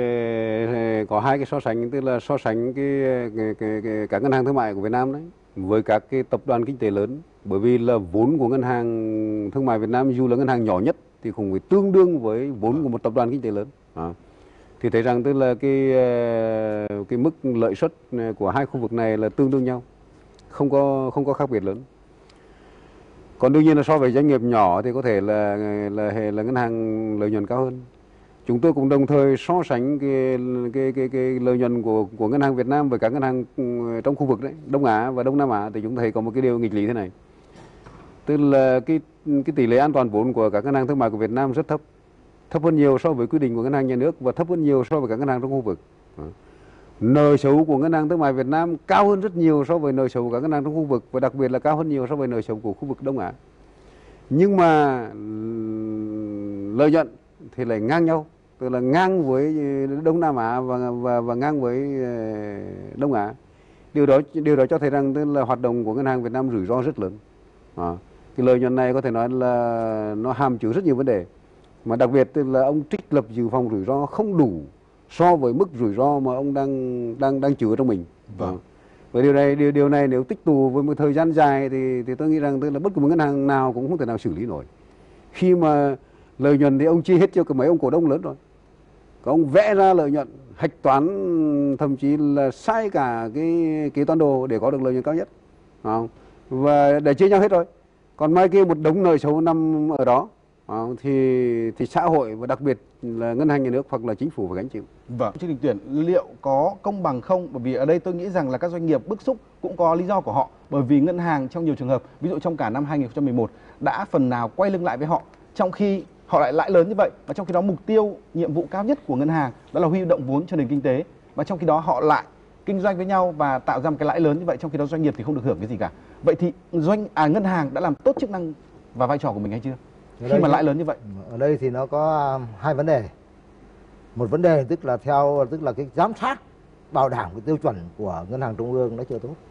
có hai cái so sánh, tức là so sánh cái, cái, cái, cái các ngân hàng thương mại của Việt Nam đấy với các cái tập đoàn kinh tế lớn, bởi vì là vốn của ngân hàng thương mại Việt Nam dù là ngân hàng nhỏ nhất thì cũng phải tương đương với vốn của một tập đoàn kinh tế lớn. À. Thì thấy rằng tức là cái cái mức lợi suất của hai khu vực này là tương đương nhau, không có không có khác biệt lớn. Còn đương nhiên là so với doanh nghiệp nhỏ thì có thể là là là, là ngân hàng lợi nhuận cao hơn. Chúng tôi cũng đồng thời so sánh cái cái cái, cái lợi nhuận của của ngân hàng Việt Nam với các ngân hàng trong khu vực đấy, Đông Á và Đông Nam Á, thì chúng thấy có một cái điều nghịch lý thế này. Tức là cái cái tỷ lệ an toàn vốn của các ngân hàng thương mại của Việt Nam rất thấp. Thấp hơn nhiều so với quy định của ngân hàng nhà nước và thấp hơn nhiều so với các ngân hàng trong khu vực. Nợ xấu của ngân hàng thương mại Việt Nam cao hơn rất nhiều so với nợ xấu của các ngân hàng trong khu vực, và đặc biệt là cao hơn nhiều so với nợ xấu của khu vực Đông Á. Nhưng mà lợi nhuận thì lại ngang nhau, tức là ngang với Đông Nam Á và và, và ngang với Đông Á. Điều đó điều đó cho thấy rằng tức là hoạt động của ngân hàng Việt Nam rủi ro rất lớn. À, cái lợi nhuận này có thể nói là nó hàm chứa rất nhiều vấn đề. Mà đặc biệt là ông trích lập dự phòng rủi ro không đủ so với mức rủi ro mà ông đang đang đang chịu trong mình. Vâng. Và điều này điều điều này nếu tích tụ với một thời gian dài thì thì tôi nghĩ rằng tức là bất cứ một ngân hàng nào cũng không thể nào xử lý nổi. Khi mà lợi nhuận thì ông chia hết cho cả mấy ông cổ đông lớn rồi. Các ông vẽ ra lợi nhuận, hạch toán, thậm chí là sai cả cái kế toán đồ để có được lợi nhuận cao nhất. Không? Và để chia nhau hết rồi. Còn mai kia một đống nợ xấu nằm ở đó. À, thì thì xã hội và đặc biệt là ngân hàng nhà nước hoặc là chính phủ phải gánh chịu. Vâng, Trương Đình Tuyển, liệu có công bằng không? Bởi vì ở đây tôi nghĩ rằng là các doanh nghiệp bức xúc cũng có lý do của họ, bởi vì ngân hàng trong nhiều trường hợp, ví dụ trong cả năm hai nghìn không trăm mười một đã phần nào quay lưng lại với họ, trong khi họ lại lãi lớn như vậy, và trong khi đó mục tiêu nhiệm vụ cao nhất của ngân hàng đó là huy động vốn cho nền kinh tế, và trong khi đó họ lại kinh doanh với nhau và tạo ra một cái lãi lớn như vậy, trong khi đó doanh nghiệp thì không được hưởng cái gì cả. Vậy thì doanh à, ngân hàng đã làm tốt chức năng và vai trò của mình hay chưa? Khi mà lãi lớn như vậy. Ở đây thì nó có hai vấn đề. Một vấn đề tức là theo tức là cái giám sát bảo đảm cái tiêu chuẩn của ngân hàng trung ương nó chưa tốt.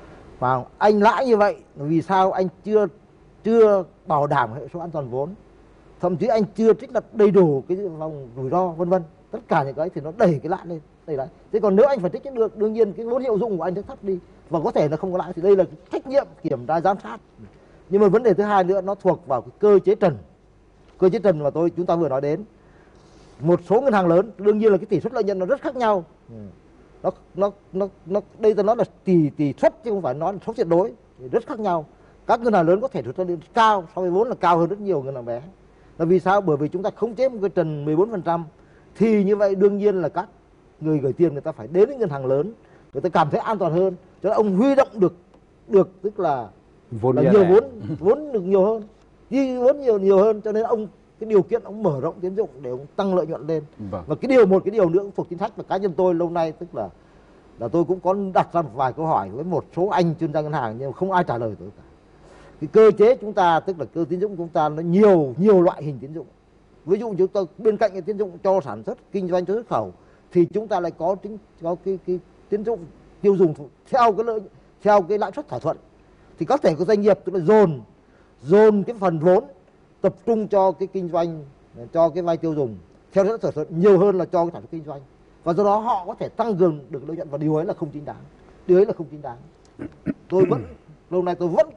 Và anh lãi như vậy vì sao anh chưa chưa bảo đảm hệ số an toàn vốn, thậm chí anh chưa trích lập đầy đủ cái vòng rủi ro vân vân, tất cả những cái thì nó đẩy cái lãi lên, đẩy lãi. Thế còn nếu anh phải trích được, đương nhiên cái vốn hiệu dụng của anh sẽ thấp đi và có thể là không có lãi, thì đây là trách nhiệm kiểm tra giám sát. Nhưng mà vấn đề thứ hai nữa, nó thuộc vào cái cơ chế trần. Cơ chế trần mà tôi chúng ta vừa nói đến. Một số ngân hàng lớn đương nhiên là cái tỷ suất lợi nhuận nó rất khác nhau. Nó nó nó nó đây tôi nói là tỷ tỷ suất chứ không phải nói là số tuyệt đối, rất khác nhau. Các ngân hàng lớn có thể suất lợi nhuận cao so với vốn là cao hơn rất nhiều ngân hàng bé. Là vì sao? Bởi vì chúng ta khống chế một cái trần mười bốn phần trăm, thì như vậy đương nhiên là các người gửi tiền người ta phải đến với ngân hàng lớn, người ta cảm thấy an toàn hơn, cho nên ông huy động được được tức là vốn là nhiều vốn vốn được nhiều hơn, ghi vốn nhiều nhiều hơn, cho nên ông cái điều kiện ông mở rộng tín dụng để ông tăng lợi nhuận lên. Vâng. Và cái điều một cái điều nữa cũng thuộc chính sách, và cá nhân tôi lâu nay tức là là tôi cũng có đặt ra một vài câu hỏi với một số anh chuyên gia ngân hàng nhưng không ai trả lời tôi cả. Cái cơ chế chúng ta tức là cơ tín dụng chúng ta nó nhiều nhiều loại hình tín dụng. Ví dụ chúng ta bên cạnh cái tín dụng cho sản xuất kinh doanh cho xuất khẩu thì chúng ta lại có tính có cái cái tín dụng tiêu dùng theo cái lợi theo cái lãi suất thỏa thuận. Thì có thể có doanh nghiệp tức là dồn dồn cái phần vốn tập trung cho cái kinh doanh, cho cái vay tiêu dùng theo lãi suất thỏa thuận nhiều hơn là cho cái sản xuất kinh doanh, và do đó họ có thể tăng cường được lợi nhuận, và điều ấy là không chính đáng, điều ấy là không chính đáng. Tôi vẫn lâu nay tôi vẫn quan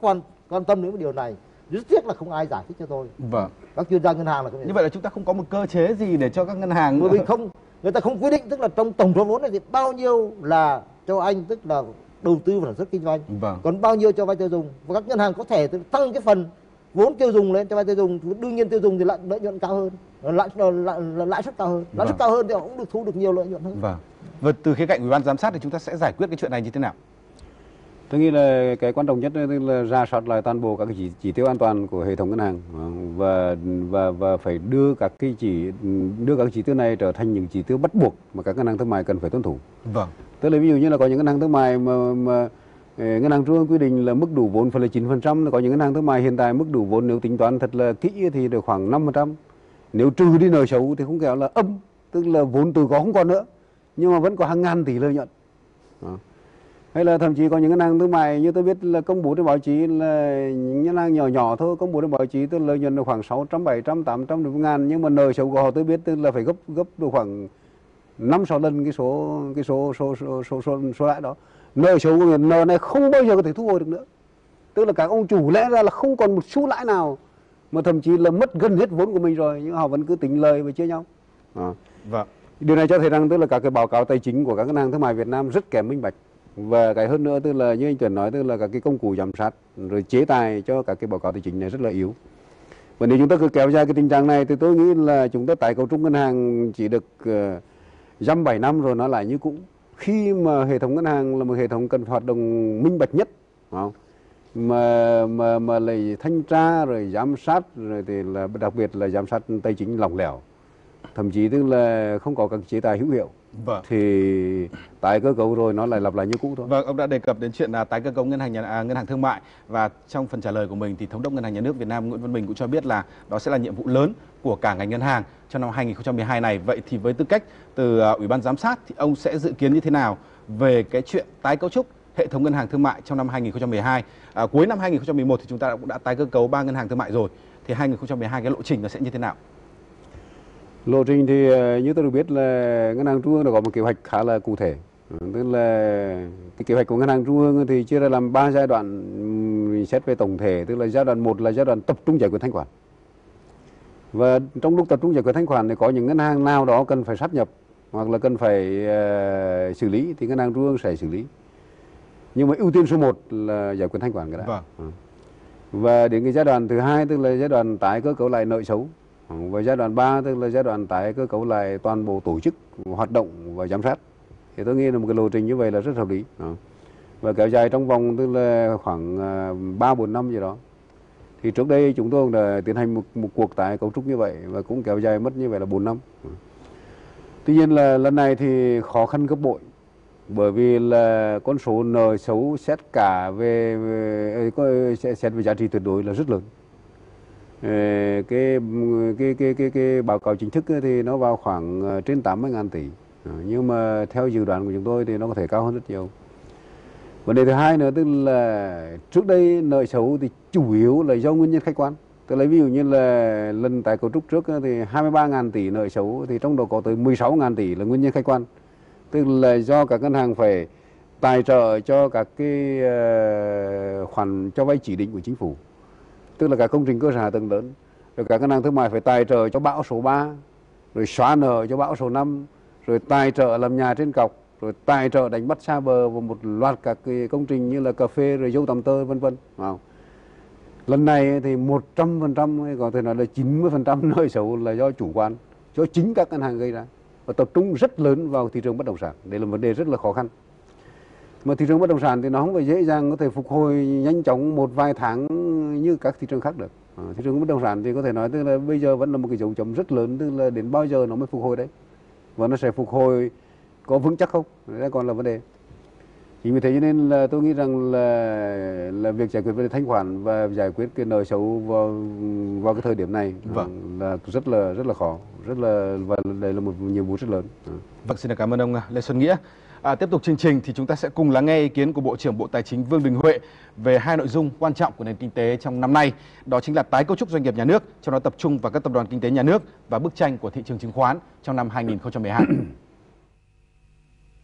quan tâm đến cái điều này. Rất tiếc là không ai giải thích cho tôi. Vâng. Các chuyên gia ngân hàng là không. Như vậy là chúng ta không có một cơ chế gì để cho các ngân hàng, bởi vì không, người ta không quy định, tức là trong tổng số vốn này thì bao nhiêu là cho anh, tức là đầu tư vào sản xuất kinh doanh, vâng. còn bao nhiêu cho vay tiêu dùng. Và các ngân hàng có thể tăng cái phần vốn tiêu dùng lên cho vay tiêu dùng, đương nhiên tiêu dùng thì lại lợi nhuận cao hơn, lãi lãi suất cao hơn, lãi suất Vâng. cao hơn thì họ cũng được thu được nhiều lợi nhuận hơn. Vâng. Và từ khía cạnh Ủy ban giám sát thì chúng ta sẽ giải quyết cái chuyện này như thế nào? Tôi nghĩ là cái quan trọng nhất là rà soát lại toàn bộ các cái chỉ, chỉ tiêu an toàn của hệ thống ngân hàng và và và phải đưa các cái chỉ đưa các chỉ tiêu này trở thành những chỉ tiêu bắt buộc mà các ngân hàng thương mại cần phải tuân thủ. Vâng. Tức là ví dụ như là có những ngân hàng thương mại mà, mà ngân hàng trung ương quy định là mức đủ vốn phải là chín phần trăm, có những ngân hàng thương mại hiện tại mức đủ vốn nếu tính toán thật là kỹ thì được khoảng năm phần trăm. Nếu trừ đi nợ xấu thì không khéo là âm, tức là vốn từ có không còn nữa, nhưng mà vẫn có hàng ngàn tỷ lợi nhuận. Đó. Hay là thậm chí có những ngân hàng thương mại như tôi biết là công bố trên báo chí là những ngân hàng nhỏ nhỏ thôi, công bố trên báo chí tức là lợi nhuận là khoảng sáu trăm, bảy trăm, tám trăm, một ngàn, nhưng mà nợ xấu của họ tôi biết tức là phải gấp gấp được khoảng năm sáu lần cái số cái số số số số số, số lãi đó. Nợ xấu của nợ này không bao giờ có thể thu hồi được nữa. Tức là các ông chủ lẽ ra là không còn một xu lãi nào, mà thậm chí là mất gần hết vốn của mình rồi, nhưng họ vẫn cứ tính lời và chia nhau. À. Vâng. Điều này cho thấy rằng tức là các cái báo cáo tài chính của các ngân hàng thương mại Việt Nam rất kém minh bạch. Và cái hơn nữa tức là như anh Tuấn nói, tức là các cái công cụ giám sát rồi chế tài cho các cái báo cáo tài chính này rất là yếu. Và nếu chúng ta cứ kéo dài cái tình trạng này thì tôi nghĩ là chúng ta tái cấu trúc ngân hàng chỉ được dăm bảy năm rồi nó lại như cũ. Khi mà hệ thống ngân hàng là một hệ thống cần hoạt động minh bạch nhất, không? mà mà mà lại thanh tra rồi giám sát rồi thì là đặc biệt là giám sát tài chính lỏng lẻo, thậm chí tức là không có các chế tài hữu hiệu. Vâng. Thì tái cơ cấu rồi nó lại lặp lại như cũ thôi. Vâng, ông đã đề cập đến chuyện là tái cơ cấu ngân hàng nhà, à, ngân hàng thương mại, và trong phần trả lời của mình thì thống đốc Ngân hàng Nhà nước Việt Nam Nguyễn Văn Bình cũng cho biết là đó sẽ là nhiệm vụ lớn của cả ngành ngân hàng trong năm hai nghìn không trăm mười hai này. Vậy thì với tư cách từ uh, Ủy ban giám sát thì ông sẽ dự kiến như thế nào về cái chuyện tái cấu trúc hệ thống ngân hàng thương mại trong năm hai nghìn không trăm mười hai? À, cuối năm hai nghìn không trăm mười một thì chúng ta cũng đã tái cơ cấu ba ngân hàng thương mại rồi. Thì hai nghìn không trăm mười hai cái lộ trình nó sẽ như thế nào? Lộ trình thì như tôi được biết là Ngân hàng Trung ương đã có một kế hoạch khá là cụ thể. Tức là cái kế hoạch của Ngân hàng Trung ương thì chia ra làm ba giai đoạn xét về tổng thể. Tức là giai đoạn một là giai đoạn tập trung giải quyết thanh khoản. Và trong lúc tập trung giải quyết thanh khoản thì có những ngân hàng nào đó cần phải sát nhập hoặc là cần phải uh, xử lý thì Ngân hàng Trung ương sẽ xử lý. Nhưng mà ưu tiên số một là giải quyết thanh khoản cái đã. Vâng. Và đến cái giai đoạn thứ hai tức là giai đoạn tái cơ cấu lại nợ xấu. Và giai đoạn ba tức là giai đoạn tái cơ cấu lại toàn bộ tổ chức hoạt động và giám sát. Thì tôi nghĩ là một cái lộ trình như vậy là rất hợp lý. Và kéo dài trong vòng tức là khoảng ba bốn năm gì đó. Thì trước đây chúng tôi đã tiến hành một, một cuộc tái cấu trúc như vậy và cũng kéo dài mất như vậy là bốn năm. Tuy nhiên là lần này thì khó khăn gấp bội. Bởi vì là con số nợ xấu xét cả về, về xét về giá trị tuyệt đối là rất lớn. Cái, cái, cái, cái, cái báo cáo chính thức thì nó vào khoảng trên tám mươi ngàn tỷ. Nhưng mà theo dự đoán của chúng tôi thì nó có thể cao hơn rất nhiều. Vấn đề thứ hai nữa tức là trước đây nợ xấu thì chủ yếu là do nguyên nhân khách quan. Tức là ví dụ như là lần tái cấu trúc trước thì hai mươi ba ngàn tỷ nợ xấu thì trong đó có tới mười sáu ngàn tỷ là nguyên nhân khách quan. Tức là do các ngân hàng phải tài trợ cho các cái uh, khoản cho vay chỉ định của chính phủ. Tức là các công trình cơ sở hạ tầng lớn. Rồi các ngân hàng thương mại phải tài trợ cho bão số ba, rồi xóa nợ cho bão số năm, rồi tài trợ làm nhà trên cọc, rồi tài trợ đánh bắt xa bờ và một loạt các cái công trình như là cà phê rồi dâu tằm tơ vân vân. Lần này thì một trăm phần trăm có thể nói là chín mươi phần trăm nợ xấu là do chủ quan, do chính các ngân hàng gây ra. Và tập trung rất lớn vào thị trường bất động sản. Đây là vấn đề rất là khó khăn. Mà thị trường bất động sản thì nó không phải dễ dàng có thể phục hồi nhanh chóng một vài tháng như các thị trường khác được. À, thị trường bất động sản thì có thể nói tức là bây giờ vẫn là một cái dấu chấm rất lớn, tức là đến bao giờ nó mới phục hồi đấy. Và nó sẽ phục hồi có vững chắc không? Đấy còn là vấn đề. Chính vì thế cho nên là tôi nghĩ rằng là là việc giải quyết vấn đề thanh khoản và giải quyết cái nợ xấu vào vào cái thời điểm này vâng. là rất là rất là khó, rất là và đây là một nhiệm vụ rất lớn. À. Vâng, xin cảm ơn ông Lê Xuân Nghĩa. À, tiếp tục chương trình thì chúng ta sẽ cùng lắng nghe ý kiến của Bộ trưởng Bộ Tài chính Vương Đình Huệ về hai nội dung quan trọng của nền kinh tế trong năm nay. Đó chính là tái cấu trúc doanh nghiệp nhà nước, trong đó tập trung vào các tập đoàn kinh tế nhà nước, và bức tranh của thị trường chứng khoán trong năm hai nghìn không trăm mười hai.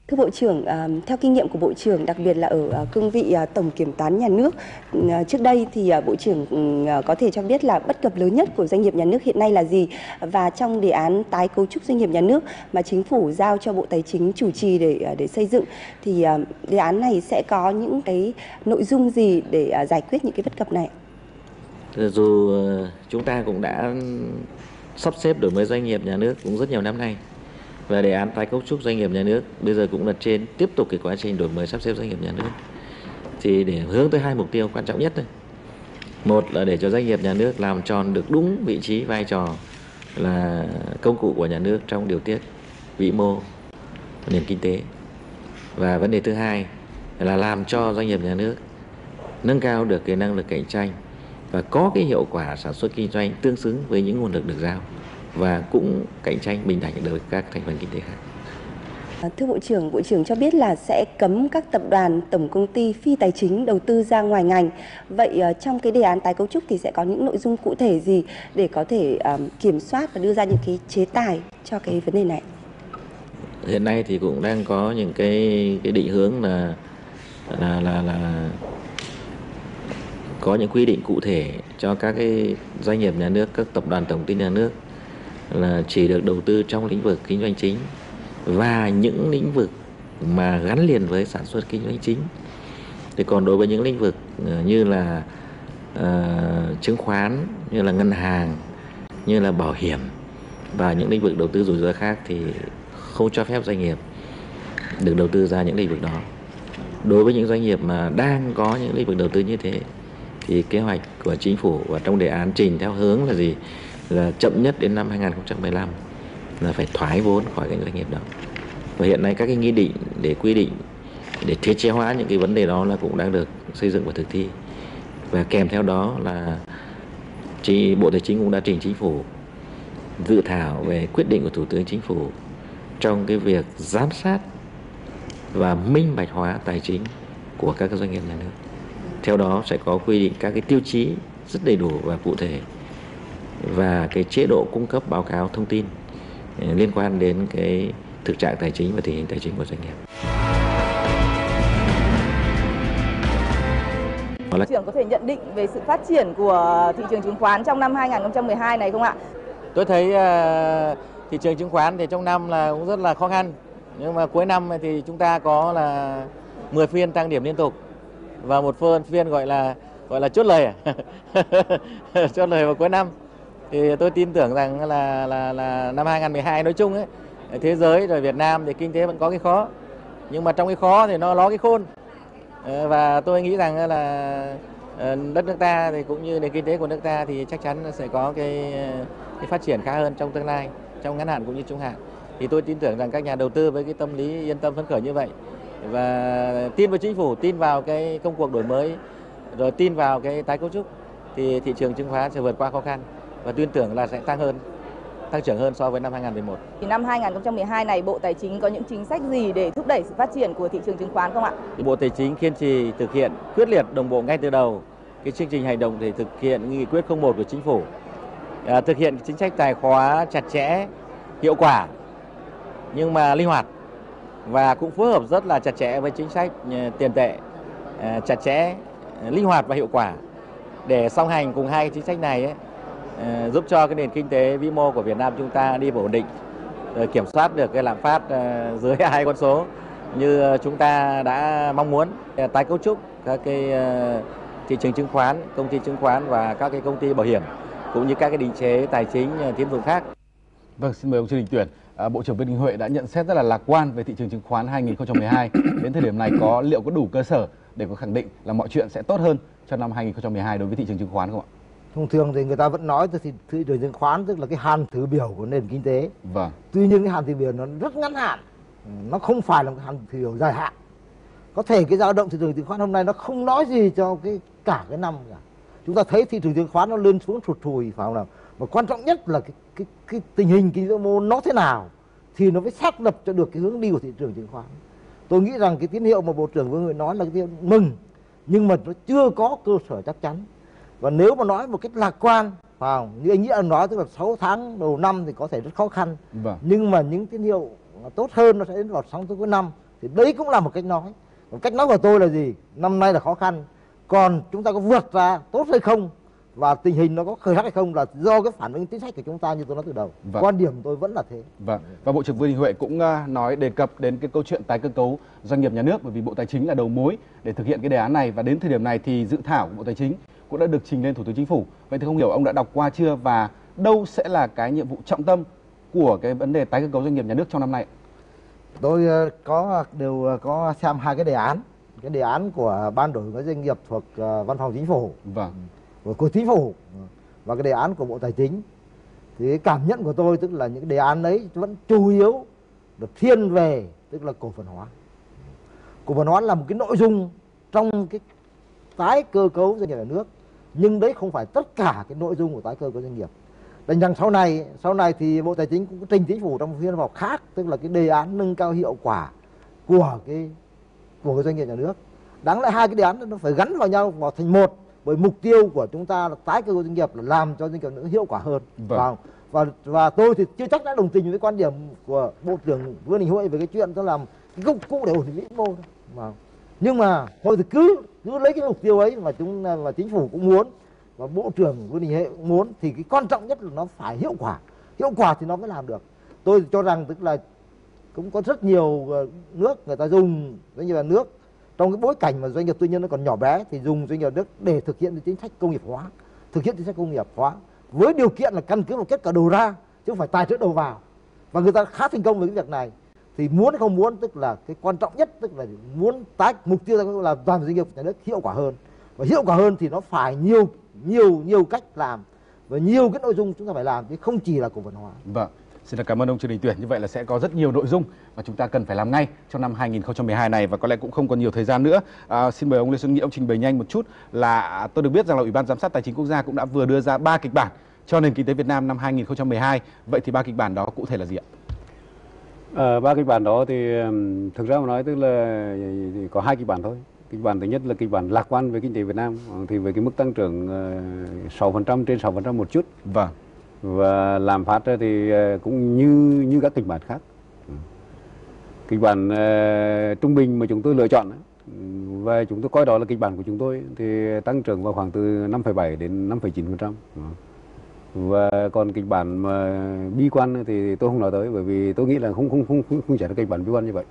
Thưa Bộ trưởng, theo kinh nghiệm của Bộ trưởng, đặc biệt là ở cương vị Tổng Kiểm toán Nhà nước, trước đây thì Bộ trưởng có thể cho biết là bất cập lớn nhất của doanh nghiệp nhà nước hiện nay là gì? Và trong đề án tái cấu trúc doanh nghiệp nhà nước mà Chính phủ giao cho Bộ Tài chính chủ trì để để xây dựng, thì đề án này sẽ có những cái nội dung gì để giải quyết những cái bất cập này? Dù chúng ta cũng đã sắp xếp đổi mới doanh nghiệp nhà nước cũng rất nhiều năm nay, và đề án tái cấu trúc doanh nghiệp nhà nước bây giờ cũng là trên tiếp tục cái quá trình đổi mới sắp xếp doanh nghiệp nhà nước, thì để hướng tới hai mục tiêu quan trọng nhất thôi. Một là để cho doanh nghiệp nhà nước làm tròn được đúng vị trí vai trò là công cụ của nhà nước trong điều tiết vĩ mô nền kinh tế, và vấn đề thứ hai là làm cho doanh nghiệp nhà nước nâng cao được cái năng lực cạnh tranh và có cái hiệu quả sản xuất kinh doanh tương xứng với những nguồn lực được giao, và cũng cạnh tranh bình đẳng đối với các thành phần kinh tế khác. Thưa Bộ trưởng, Bộ trưởng cho biết là sẽ cấm các tập đoàn, tổng công ty phi tài chính đầu tư ra ngoài ngành. Vậy trong cái đề án tái cấu trúc thì sẽ có những nội dung cụ thể gì để có thể um, kiểm soát và đưa ra những cái chế tài cho cái vấn đề này? Hiện nay thì cũng đang có những cái cái định hướng là là là, là có những quy định cụ thể cho các cái doanh nghiệp nhà nước, các tập đoàn tổng công ty nhà nước là chỉ được đầu tư trong lĩnh vực kinh doanh chính và những lĩnh vực mà gắn liền với sản xuất kinh doanh chính. Thì còn đối với những lĩnh vực như là uh, chứng khoán, như là ngân hàng, như là bảo hiểm và những lĩnh vực đầu tư rủi ro khác thì không cho phép doanh nghiệp được đầu tư ra những lĩnh vực đó. Đối với những doanh nghiệp mà đang có những lĩnh vực đầu tư như thế thì kế hoạch của Chính phủ và trong đề án trình theo hướng là gì? Là chậm nhất đến năm hai nghìn không trăm mười lăm là phải thoái vốn khỏi cái doanh nghiệp đó. Và hiện nay các cái nghị định để quy định để thể chế hóa những cái vấn đề đó là cũng đang được xây dựng và thực thi. Và kèm theo đó là chỉ Bộ Tài chính cũng đã trình Chính phủ dự thảo về quyết định của Thủ tướng Chính phủ trong cái việc giám sát và minh bạch hóa tài chính của các doanh nghiệp nhà nước. Theo đó sẽ có quy định các cái tiêu chí rất đầy đủ và cụ thể và cái chế độ cung cấp báo cáo thông tin liên quan đến cái thực trạng tài chính và tình hình tài chính của doanh nghiệp. Bộ trưởng có thể nhận định về sự phát triển của thị trường chứng khoán trong năm hai nghìn không trăm mười hai này không ạ? Tôi thấy uh, thị trường chứng khoán thì trong năm là cũng rất là khó khăn, nhưng mà cuối năm thì chúng ta có là mười phiên tăng điểm liên tục và một phiên phiên gọi là gọi là chốt lời à? chốt lời vào cuối năm. Thì tôi tin tưởng rằng là là là năm hai nghìn không trăm mười hai nói chung ấy, thế giới rồi Việt Nam thì kinh tế vẫn có cái khó, nhưng mà trong cái khó thì nó ló cái khôn. Và tôi nghĩ rằng là đất nước ta thì cũng như nền kinh tế của nước ta thì chắc chắn sẽ có cái, cái phát triển khá hơn trong tương lai, trong ngắn hạn cũng như trung hạn. Thì tôi tin tưởng rằng các nhà đầu tư với cái tâm lý yên tâm phấn khởi như vậy và tin vào Chính phủ, tin vào cái công cuộc đổi mới, rồi tin vào cái tái cấu trúc thì thị trường chứng khoán sẽ vượt qua khó khăn và tin tưởng là sẽ tăng hơn, tăng trưởng hơn so với năm hai nghìn không trăm mười một. Thì năm hai nghìn không trăm mười hai này Bộ Tài chính có những chính sách gì để thúc đẩy sự phát triển của thị trường chứng khoán không ạ? Thì Bộ Tài chính kiên trì thực hiện quyết liệt đồng bộ ngay từ đầu cái chương trình hành động để thực hiện nghị quyết không một của Chính phủ, à, thực hiện chính sách tài khóa chặt chẽ, hiệu quả nhưng mà linh hoạt, và cũng phối hợp rất là chặt chẽ với chính sách tiền tệ, à, chặt chẽ, linh hoạt và hiệu quả để song hành cùng hai chính sách này ấy, à, giúp cho cái nền kinh tế vĩ mô của Việt Nam chúng ta đi vào ổn định, rồi kiểm soát được cái lạm phát à, dưới hai con số như chúng ta đã mong muốn. Tái cấu trúc các cái à, thị trường chứng khoán, công ty chứng khoán và các cái công ty bảo hiểm cũng như các cái định chế tài chính tín dụng khác. Vâng, xin mời ông Trương Đình Tuyển. À, Bộ trưởng Vương Đình Huệ đã nhận xét rất là lạc quan về thị trường chứng khoán hai nghìn không trăm mười hai. Đến thời điểm này có liệu có đủ cơ sở để có khẳng định là mọi chuyện sẽ tốt hơn cho năm hai nghìn không trăm mười hai đối với thị trường chứng khoán không ạ? Thông thường thì người ta vẫn nói thì thị trường chứng khoán tức là cái hàn thử biểu của nền kinh tế. Vâng. Tuy nhiên cái hàn thử biểu nó rất ngắn hạn, nó không phải là một hàn thử biểu dài hạn. Có thể cái dao động thị trường chứng khoán hôm nay nó không nói gì cho cái cả cái năm cả. Chúng ta thấy thị trường chứng khoán nó lên xuống thụt thùi phải không nào? Và quan trọng nhất là cái cái cái tình hình kinh tế mô nó thế nào thì nó mới xác lập cho được cái hướng đi của thị trường chứng khoán. Tôi nghĩ rằng cái tín hiệu mà Bộ trưởng Vương Huệ nói là cái tín hiệu mừng, nhưng mà nó chưa có cơ sở chắc chắn. Và nếu mà nói một cách lạc quan, phải không? Như anh Nghĩa nói, tức là sáu tháng đầu năm thì có thể rất khó khăn. Vâng. Nhưng mà những tín hiệu tốt hơn nó sẽ đến vào sáu tháng cuối năm Thì đấy cũng là một cách nói. Một cách nói của tôi là gì? Năm nay là khó khăn, còn chúng ta có vượt ra tốt hay không và tình hình nó có khởi sắc hay không là do cái phản ứng chính sách của chúng ta, như tôi nói từ đầu. Vâng. Quan điểm tôi vẫn là thế. Vâng. Và Bộ trưởng Vương Đình Huệ cũng nói đề cập đến cái câu chuyện tái cơ cấu doanh nghiệp nhà nước, bởi vì Bộ Tài chính là đầu mối để thực hiện cái đề án này, và đến thời điểm này thì dự thảo của Bộ Tài chính cũng đã được trình lên Thủ tướng Chính phủ. Vậy thì không hiểu ông đã đọc qua chưa, và đâu sẽ là cái nhiệm vụ trọng tâm của cái vấn đề tái cơ cấu doanh nghiệp nhà nước trong năm nay? Tôi có đều có xem hai cái đề án, cái đề án của Ban đổi mới doanh nghiệp thuộc Văn phòng Chính phủ, vâng, của, của Chính phủ, và cái đề án của Bộ Tài chính. Thì cái cảm nhận của tôi tức là những cái đề án ấy vẫn chủ yếu được thiên về tức là cổ phần hóa. Cổ phần hóa là một cái nội dung trong cái tái cơ cấu doanh nghiệp nhà nước, nhưng đấy không phải tất cả cái nội dung của tái cơ cấu doanh nghiệp. Đành rằng sau này sau này thì Bộ Tài chính cũng trình Chính phủ trong phiên họp khác, tức là cái đề án nâng cao hiệu quả của cái của cái doanh nghiệp nhà nước. Đáng lẽ hai cái đề án nó phải gắn vào nhau vào thành một, bởi mục tiêu của chúng ta là tái cơ cấu doanh nghiệp là làm cho doanh nghiệp nó hiệu quả hơn. Vâng. Và và tôi thì chưa chắc đã đồng tình với quan điểm của Bộ trưởng Vương Đình Huệ về cái chuyện tôi làm cái công cụ để ổn định vĩ mô. Vâng. Nhưng mà thôi thì cứ cứ lấy cái mục tiêu ấy mà chúng mà Chính phủ cũng muốn và Bộ trưởng Vương Đình Huệ cũng muốn, thì cái quan trọng nhất là nó phải hiệu quả. Hiệu quả thì nó mới làm được. Tôi cho rằng tức là cũng có rất nhiều nước người ta dùng doanh nghiệp nhà nước trong cái bối cảnh mà doanh nghiệp tư nhân nó còn nhỏ bé, thì dùng doanh nghiệp nhà nước để thực hiện chính sách công nghiệp hóa, thực hiện chính sách công nghiệp hóa với điều kiện là căn cứ vào kết quả đầu ra chứ không phải tài trợ đầu vào, và người ta khá thành công với cái việc này. Thì muốn hay không muốn, tức là cái quan trọng nhất tức là muốn tái mục tiêu là toàn doanh nghiệp nhà nước hiệu quả hơn, và hiệu quả hơn thì nó phải nhiều nhiều nhiều cách làm và nhiều cái nội dung chúng ta phải làm chứ không chỉ là cổ phần hóa. Vâng. Xin cảm ơn ông Trương Đình Tuyển. Như vậy là sẽ có rất nhiều nội dung mà chúng ta cần phải làm ngay trong năm hai nghìn không trăm mười hai này, và có lẽ cũng không còn nhiều thời gian nữa. À, xin mời ông Lê Xuân Nghĩa, ông trình bày nhanh một chút. Là tôi được biết rằng là Ủy ban Giám sát Tài chính Quốc gia cũng đã vừa đưa ra ba kịch bản cho nền kinh tế Việt Nam năm hai nghìn không trăm mười hai. Vậy thì ba kịch bản đó cụ thể là gì ạ? À, ba kịch bản đó thì thực ra mà nói tức là có hai kịch bản thôi. Kịch bản thứ nhất là kịch bản lạc quan về kinh tế Việt Nam, thì về cái mức tăng trưởng sáu phần trăm, trên sáu phần trăm một chút. Vâng. Và làm phát thì cũng như như các kịch bản khác. Kịch bản uh, trung bình mà chúng tôi lựa chọn và chúng tôi coi đó là kịch bản của chúng tôi thì tăng trưởng vào khoảng từ năm phẩy bảy đến năm phẩy chín phần trăm. Và còn kịch bản mà bi quan thì tôi không nói tới, bởi vì tôi nghĩ là không không không không, không chỉ là kịch bản bi quan như vậy.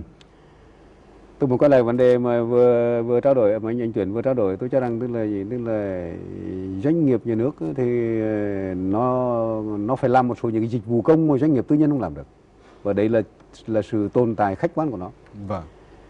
Tôi muốn quay lại vấn đề mà vừa vừa trao đổi mà anh Tuyển vừa trao đổi, tôi cho rằng tức là gì, tức là doanh nghiệp nhà nước thì nó nó phải làm một số những cái dịch vụ công mà doanh nghiệp tư nhân không làm được, và đấy là là sự tồn tại khách quan của nó. Vâng.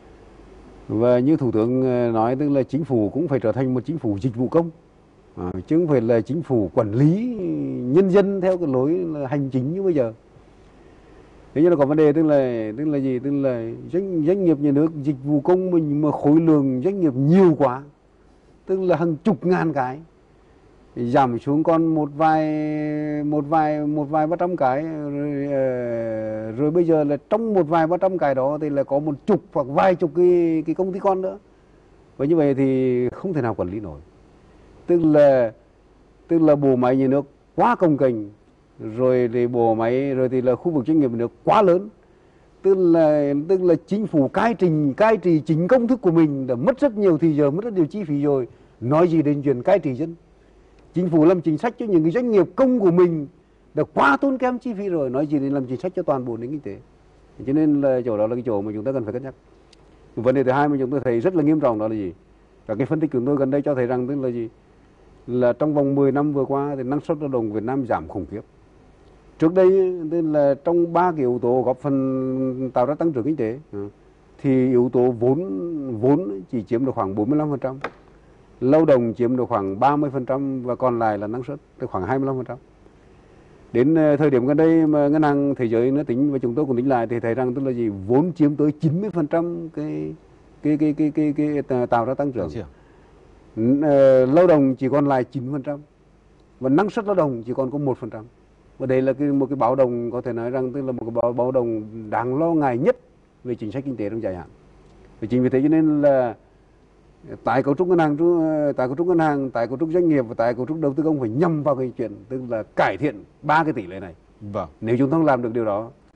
Và như Thủ tướng nói, tức là chính phủ cũng phải trở thành một chính phủ dịch vụ công, à, chứ không phải là chính phủ quản lý nhân dân theo cái lối là hành chính như bây giờ. Thế nhưng là có vấn đề tức là tức là gì, tức là doanh doanh nghiệp nhà nước dịch vụ công mình mà khối lượng doanh nghiệp nhiều quá, tức là hàng chục ngàn cái, giảm xuống còn một vài một vài một vài ba trăm cái rồi, rồi bây giờ là trong một vài ba trăm cái đó thì là có một chục hoặc vài chục cái cái công ty con nữa, và như vậy thì không thể nào quản lý nổi. Tức là tức là bộ máy nhà nước quá cồng kềnh, rồi thì bộ máy rồi thì là khu vực doanh nghiệp nhà nước quá lớn, tức là tức là chính phủ cai trình cai trị chính công thức của mình đã mất rất nhiều thì giờ, mất rất nhiều chi phí rồi, nói gì đến chuyện cai trị dân. Chính phủ làm chính sách cho những cái doanh nghiệp công của mình đã quá tốn kém chi phí rồi, nói gì đến làm chính sách cho toàn bộ nền kinh tế. Cho nên là chỗ đó là cái chỗ mà chúng ta cần phải cân nhắc. Vấn đề thứ hai mà chúng tôi thấy rất là nghiêm trọng đó là gì? Các cái phân tích của tôi gần đây cho thấy rằng tức là gì? Là trong vòng mười năm vừa qua thì năng suất lao động Việt Nam giảm khủng khiếp. Trước đây tức là trong ba cái yếu tố góp phần tạo ra tăng trưởng kinh tế thì yếu tố vốn vốn chỉ chiếm được khoảng bốn mươi lăm phần trăm, lao động chiếm được khoảng ba mươi phần trăm và còn lại là năng suất được khoảng hai mươi lăm phần trăm. Đến thời điểm gần đây mà Ngân hàng Thế giới nó tính và chúng tôi cũng tính lại thì thấy rằng tức là gì, vốn chiếm tới chín mươi phần trăm cái cái cái cái cái, cái, cái tạo ra tăng trưởng. Uh, lao động chỉ còn lại chín phần trăm và năng suất lao động chỉ còn có một phần trăm. Và đây là cái, một cái báo động có thể nói rằng tức là một cái báo, báo động đáng lo ngại nhất về chính sách kinh tế trong dài hạn. Vì chính vì thế cho nên là tái cấu trúc ngân hàng, tái cấu trúc ngân hàng, tái cấu trúc doanh nghiệp và tái cấu trúc đầu tư công phải nhằm vào cái chuyện tức là cải thiện ba cái tỷ lệ này. Vâng. Nếu chúng ta không làm được điều đó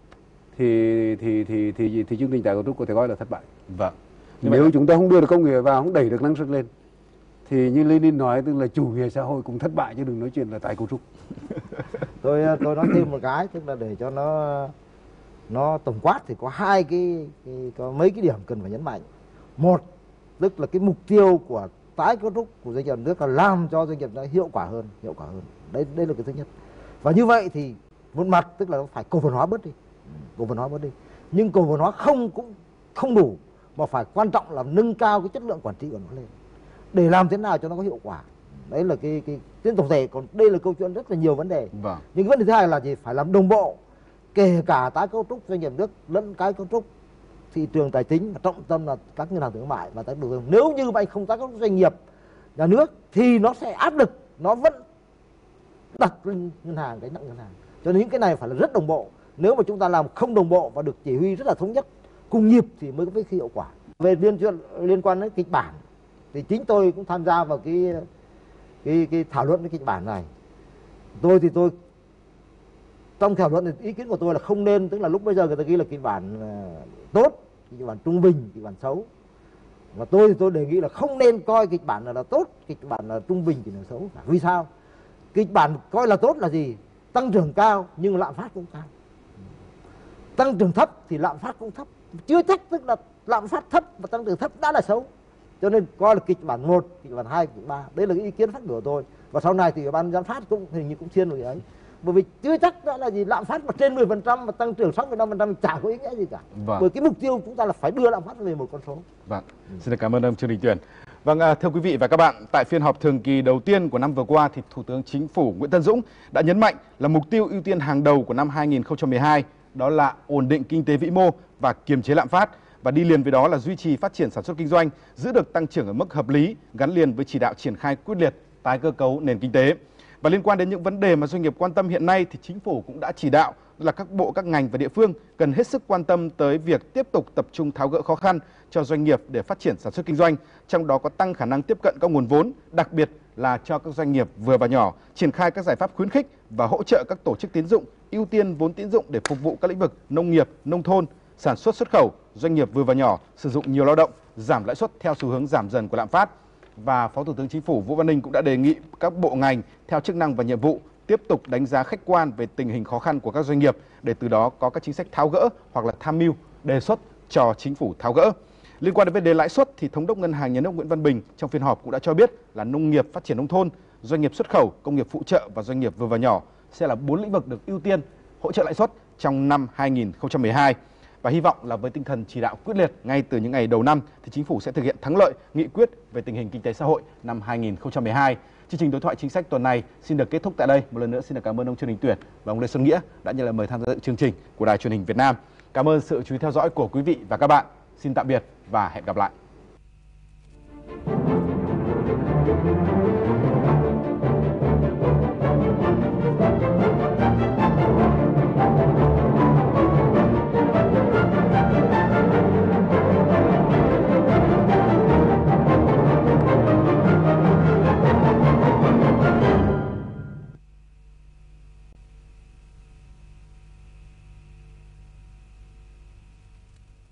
thì thì thì thì thì chương trình tái cấu trúc có thể gọi là thất bại. Vâng. Nếu vậy... chúng ta không đưa được công nghệ vào, không đẩy được năng suất lên, thì như Lenin nói, tức là chủ nghĩa xã hội cũng thất bại chứ đừng nói chuyện là tái cấu trúc. tôi tôi nói thêm một cái, tức là để cho nó nó tổng quát thì có hai cái, cái có mấy cái điểm cần phải nhấn mạnh. Một, tức là cái mục tiêu của tái cấu trúc của doanh nghiệp nhà nước là làm cho doanh nghiệp nó hiệu quả hơn, hiệu quả hơn. Đấy đây là cái thứ nhất. Và như vậy thì một mặt tức là phải cổ phần hóa bớt đi, cổ phần hóa bớt đi. Nhưng cổ phần hóa không cũng không đủ, mà phải quan trọng là nâng cao cái chất lượng quản trị của nó lên, để làm thế nào cho nó có hiệu quả. Đấy là cái cái trên tổng thể. Còn đây là câu chuyện rất là nhiều vấn đề. Vâng. Nhưng vấn đề thứ hai là gì? Phải làm đồng bộ, kể cả tái cấu trúc doanh nghiệp nước lẫn cái cấu trúc thị trường tài chính, và trọng tâm là các ngân hàng thương mại và tái đầu tư. Nếu như mà anh không tái cấu trúc doanh nghiệp nhà nước thì nó sẽ áp lực, nó vẫn đặt lên ngân hàng, cái nặng ngân hàng. Cho nên những cái này phải là rất đồng bộ. Nếu mà chúng ta làm không đồng bộ và được chỉ huy rất là thống nhất, cùng nhịp thì mới có cái hiệu quả. Về liên chuyện liên quan đến kịch bản thì chính tôi cũng tham gia vào cái cái cái thảo luận cái kịch bản này. Tôi thì tôi trong thảo luận thì ý kiến của tôi là không nên, tức là lúc bây giờ người ta ghi là kịch bản uh, tốt, kịch bản trung bình, kịch bản xấu. Và tôi thì tôi đề nghị là không nên coi kịch bản là, là tốt, kịch bản là trung bình thì là xấu. Vì sao? Kịch bản coi là tốt là gì? Tăng trưởng cao nhưng lạm phát cũng cao. Tăng trưởng thấp thì lạm phát cũng thấp. Chưa chắc tức là lạm phát thấp và tăng trưởng thấp đã là xấu. Cho nên coi là kịch bản một, kịch bản hai, kịch bản ba. Đấy là cái ý kiến phát biểu của tôi. Và sau này thì ban giám sát cũng hình như cũng thiên về ấy. Bởi vì chưa chắc đã là gì, lạm phát mà trên mười phần trăm và tăng trưởng sáu phẩy năm phần trăm chả có ý nghĩa gì cả. Vâng. Bởi cái mục tiêu chúng ta là phải đưa lạm phát về một con số. Vâng. Xin cảm ơn ông Trương Đình Tuyển. Vâng, thưa quý vị và các bạn, tại phiên họp thường kỳ đầu tiên của năm vừa qua thì Thủ tướng Chính phủ Nguyễn Tấn Dũng đã nhấn mạnh là mục tiêu ưu tiên hàng đầu của năm hai nghìn không trăm mười hai đó là ổn định kinh tế vĩ mô và kiềm chế lạm phát, và đi liền với đó là duy trì phát triển sản xuất kinh doanh, giữ được tăng trưởng ở mức hợp lý, gắn liền với chỉ đạo triển khai quyết liệt tái cơ cấu nền kinh tế. Và liên quan đến những vấn đề mà doanh nghiệp quan tâm hiện nay thì Chính phủ cũng đã chỉ đạo là các bộ, các ngành và địa phương cần hết sức quan tâm tới việc tiếp tục tập trung tháo gỡ khó khăn cho doanh nghiệp để phát triển sản xuất kinh doanh, trong đó có tăng khả năng tiếp cận các nguồn vốn, đặc biệt là cho các doanh nghiệp vừa và nhỏ, triển khai các giải pháp khuyến khích và hỗ trợ các tổ chức tín dụng ưu tiên vốn tín dụng để phục vụ các lĩnh vực nông nghiệp, nông thôn, sản xuất xuất khẩu, doanh nghiệp vừa và nhỏ sử dụng nhiều lao động, giảm lãi suất theo xu hướng giảm dần của lạm phát. Và Phó Thủ tướng Chính phủ Vũ Văn Ninh cũng đã đề nghị các bộ ngành theo chức năng và nhiệm vụ tiếp tục đánh giá khách quan về tình hình khó khăn của các doanh nghiệp để từ đó có các chính sách tháo gỡ hoặc là tham mưu đề xuất cho Chính phủ tháo gỡ. Liên quan đến vấn đề lãi suất thì Thống đốc Ngân hàng Nhà nước Nguyễn Văn Bình trong phiên họp cũng đã cho biết là nông nghiệp phát triển nông thôn, doanh nghiệp xuất khẩu, công nghiệp phụ trợ và doanh nghiệp vừa và nhỏ sẽ là bốn lĩnh vực được ưu tiên hỗ trợ lãi suất trong năm hai nghìn không trăm mười hai. Và hy vọng là với tinh thần chỉ đạo quyết liệt ngay từ những ngày đầu năm thì Chính phủ sẽ thực hiện thắng lợi nghị quyết về tình hình kinh tế xã hội năm hai nghìn không trăm mười hai. Chương trình đối thoại chính sách tuần này xin được kết thúc tại đây. Một lần nữa xin được cảm ơn ông Trương Đình Tuyển và ông Lê Xuân Nghĩa đã nhận lời mời tham gia chương trình của Đài Truyền hình Việt Nam. Cảm ơn sự chú ý theo dõi của quý vị và các bạn. Xin tạm biệt và hẹn gặp lại.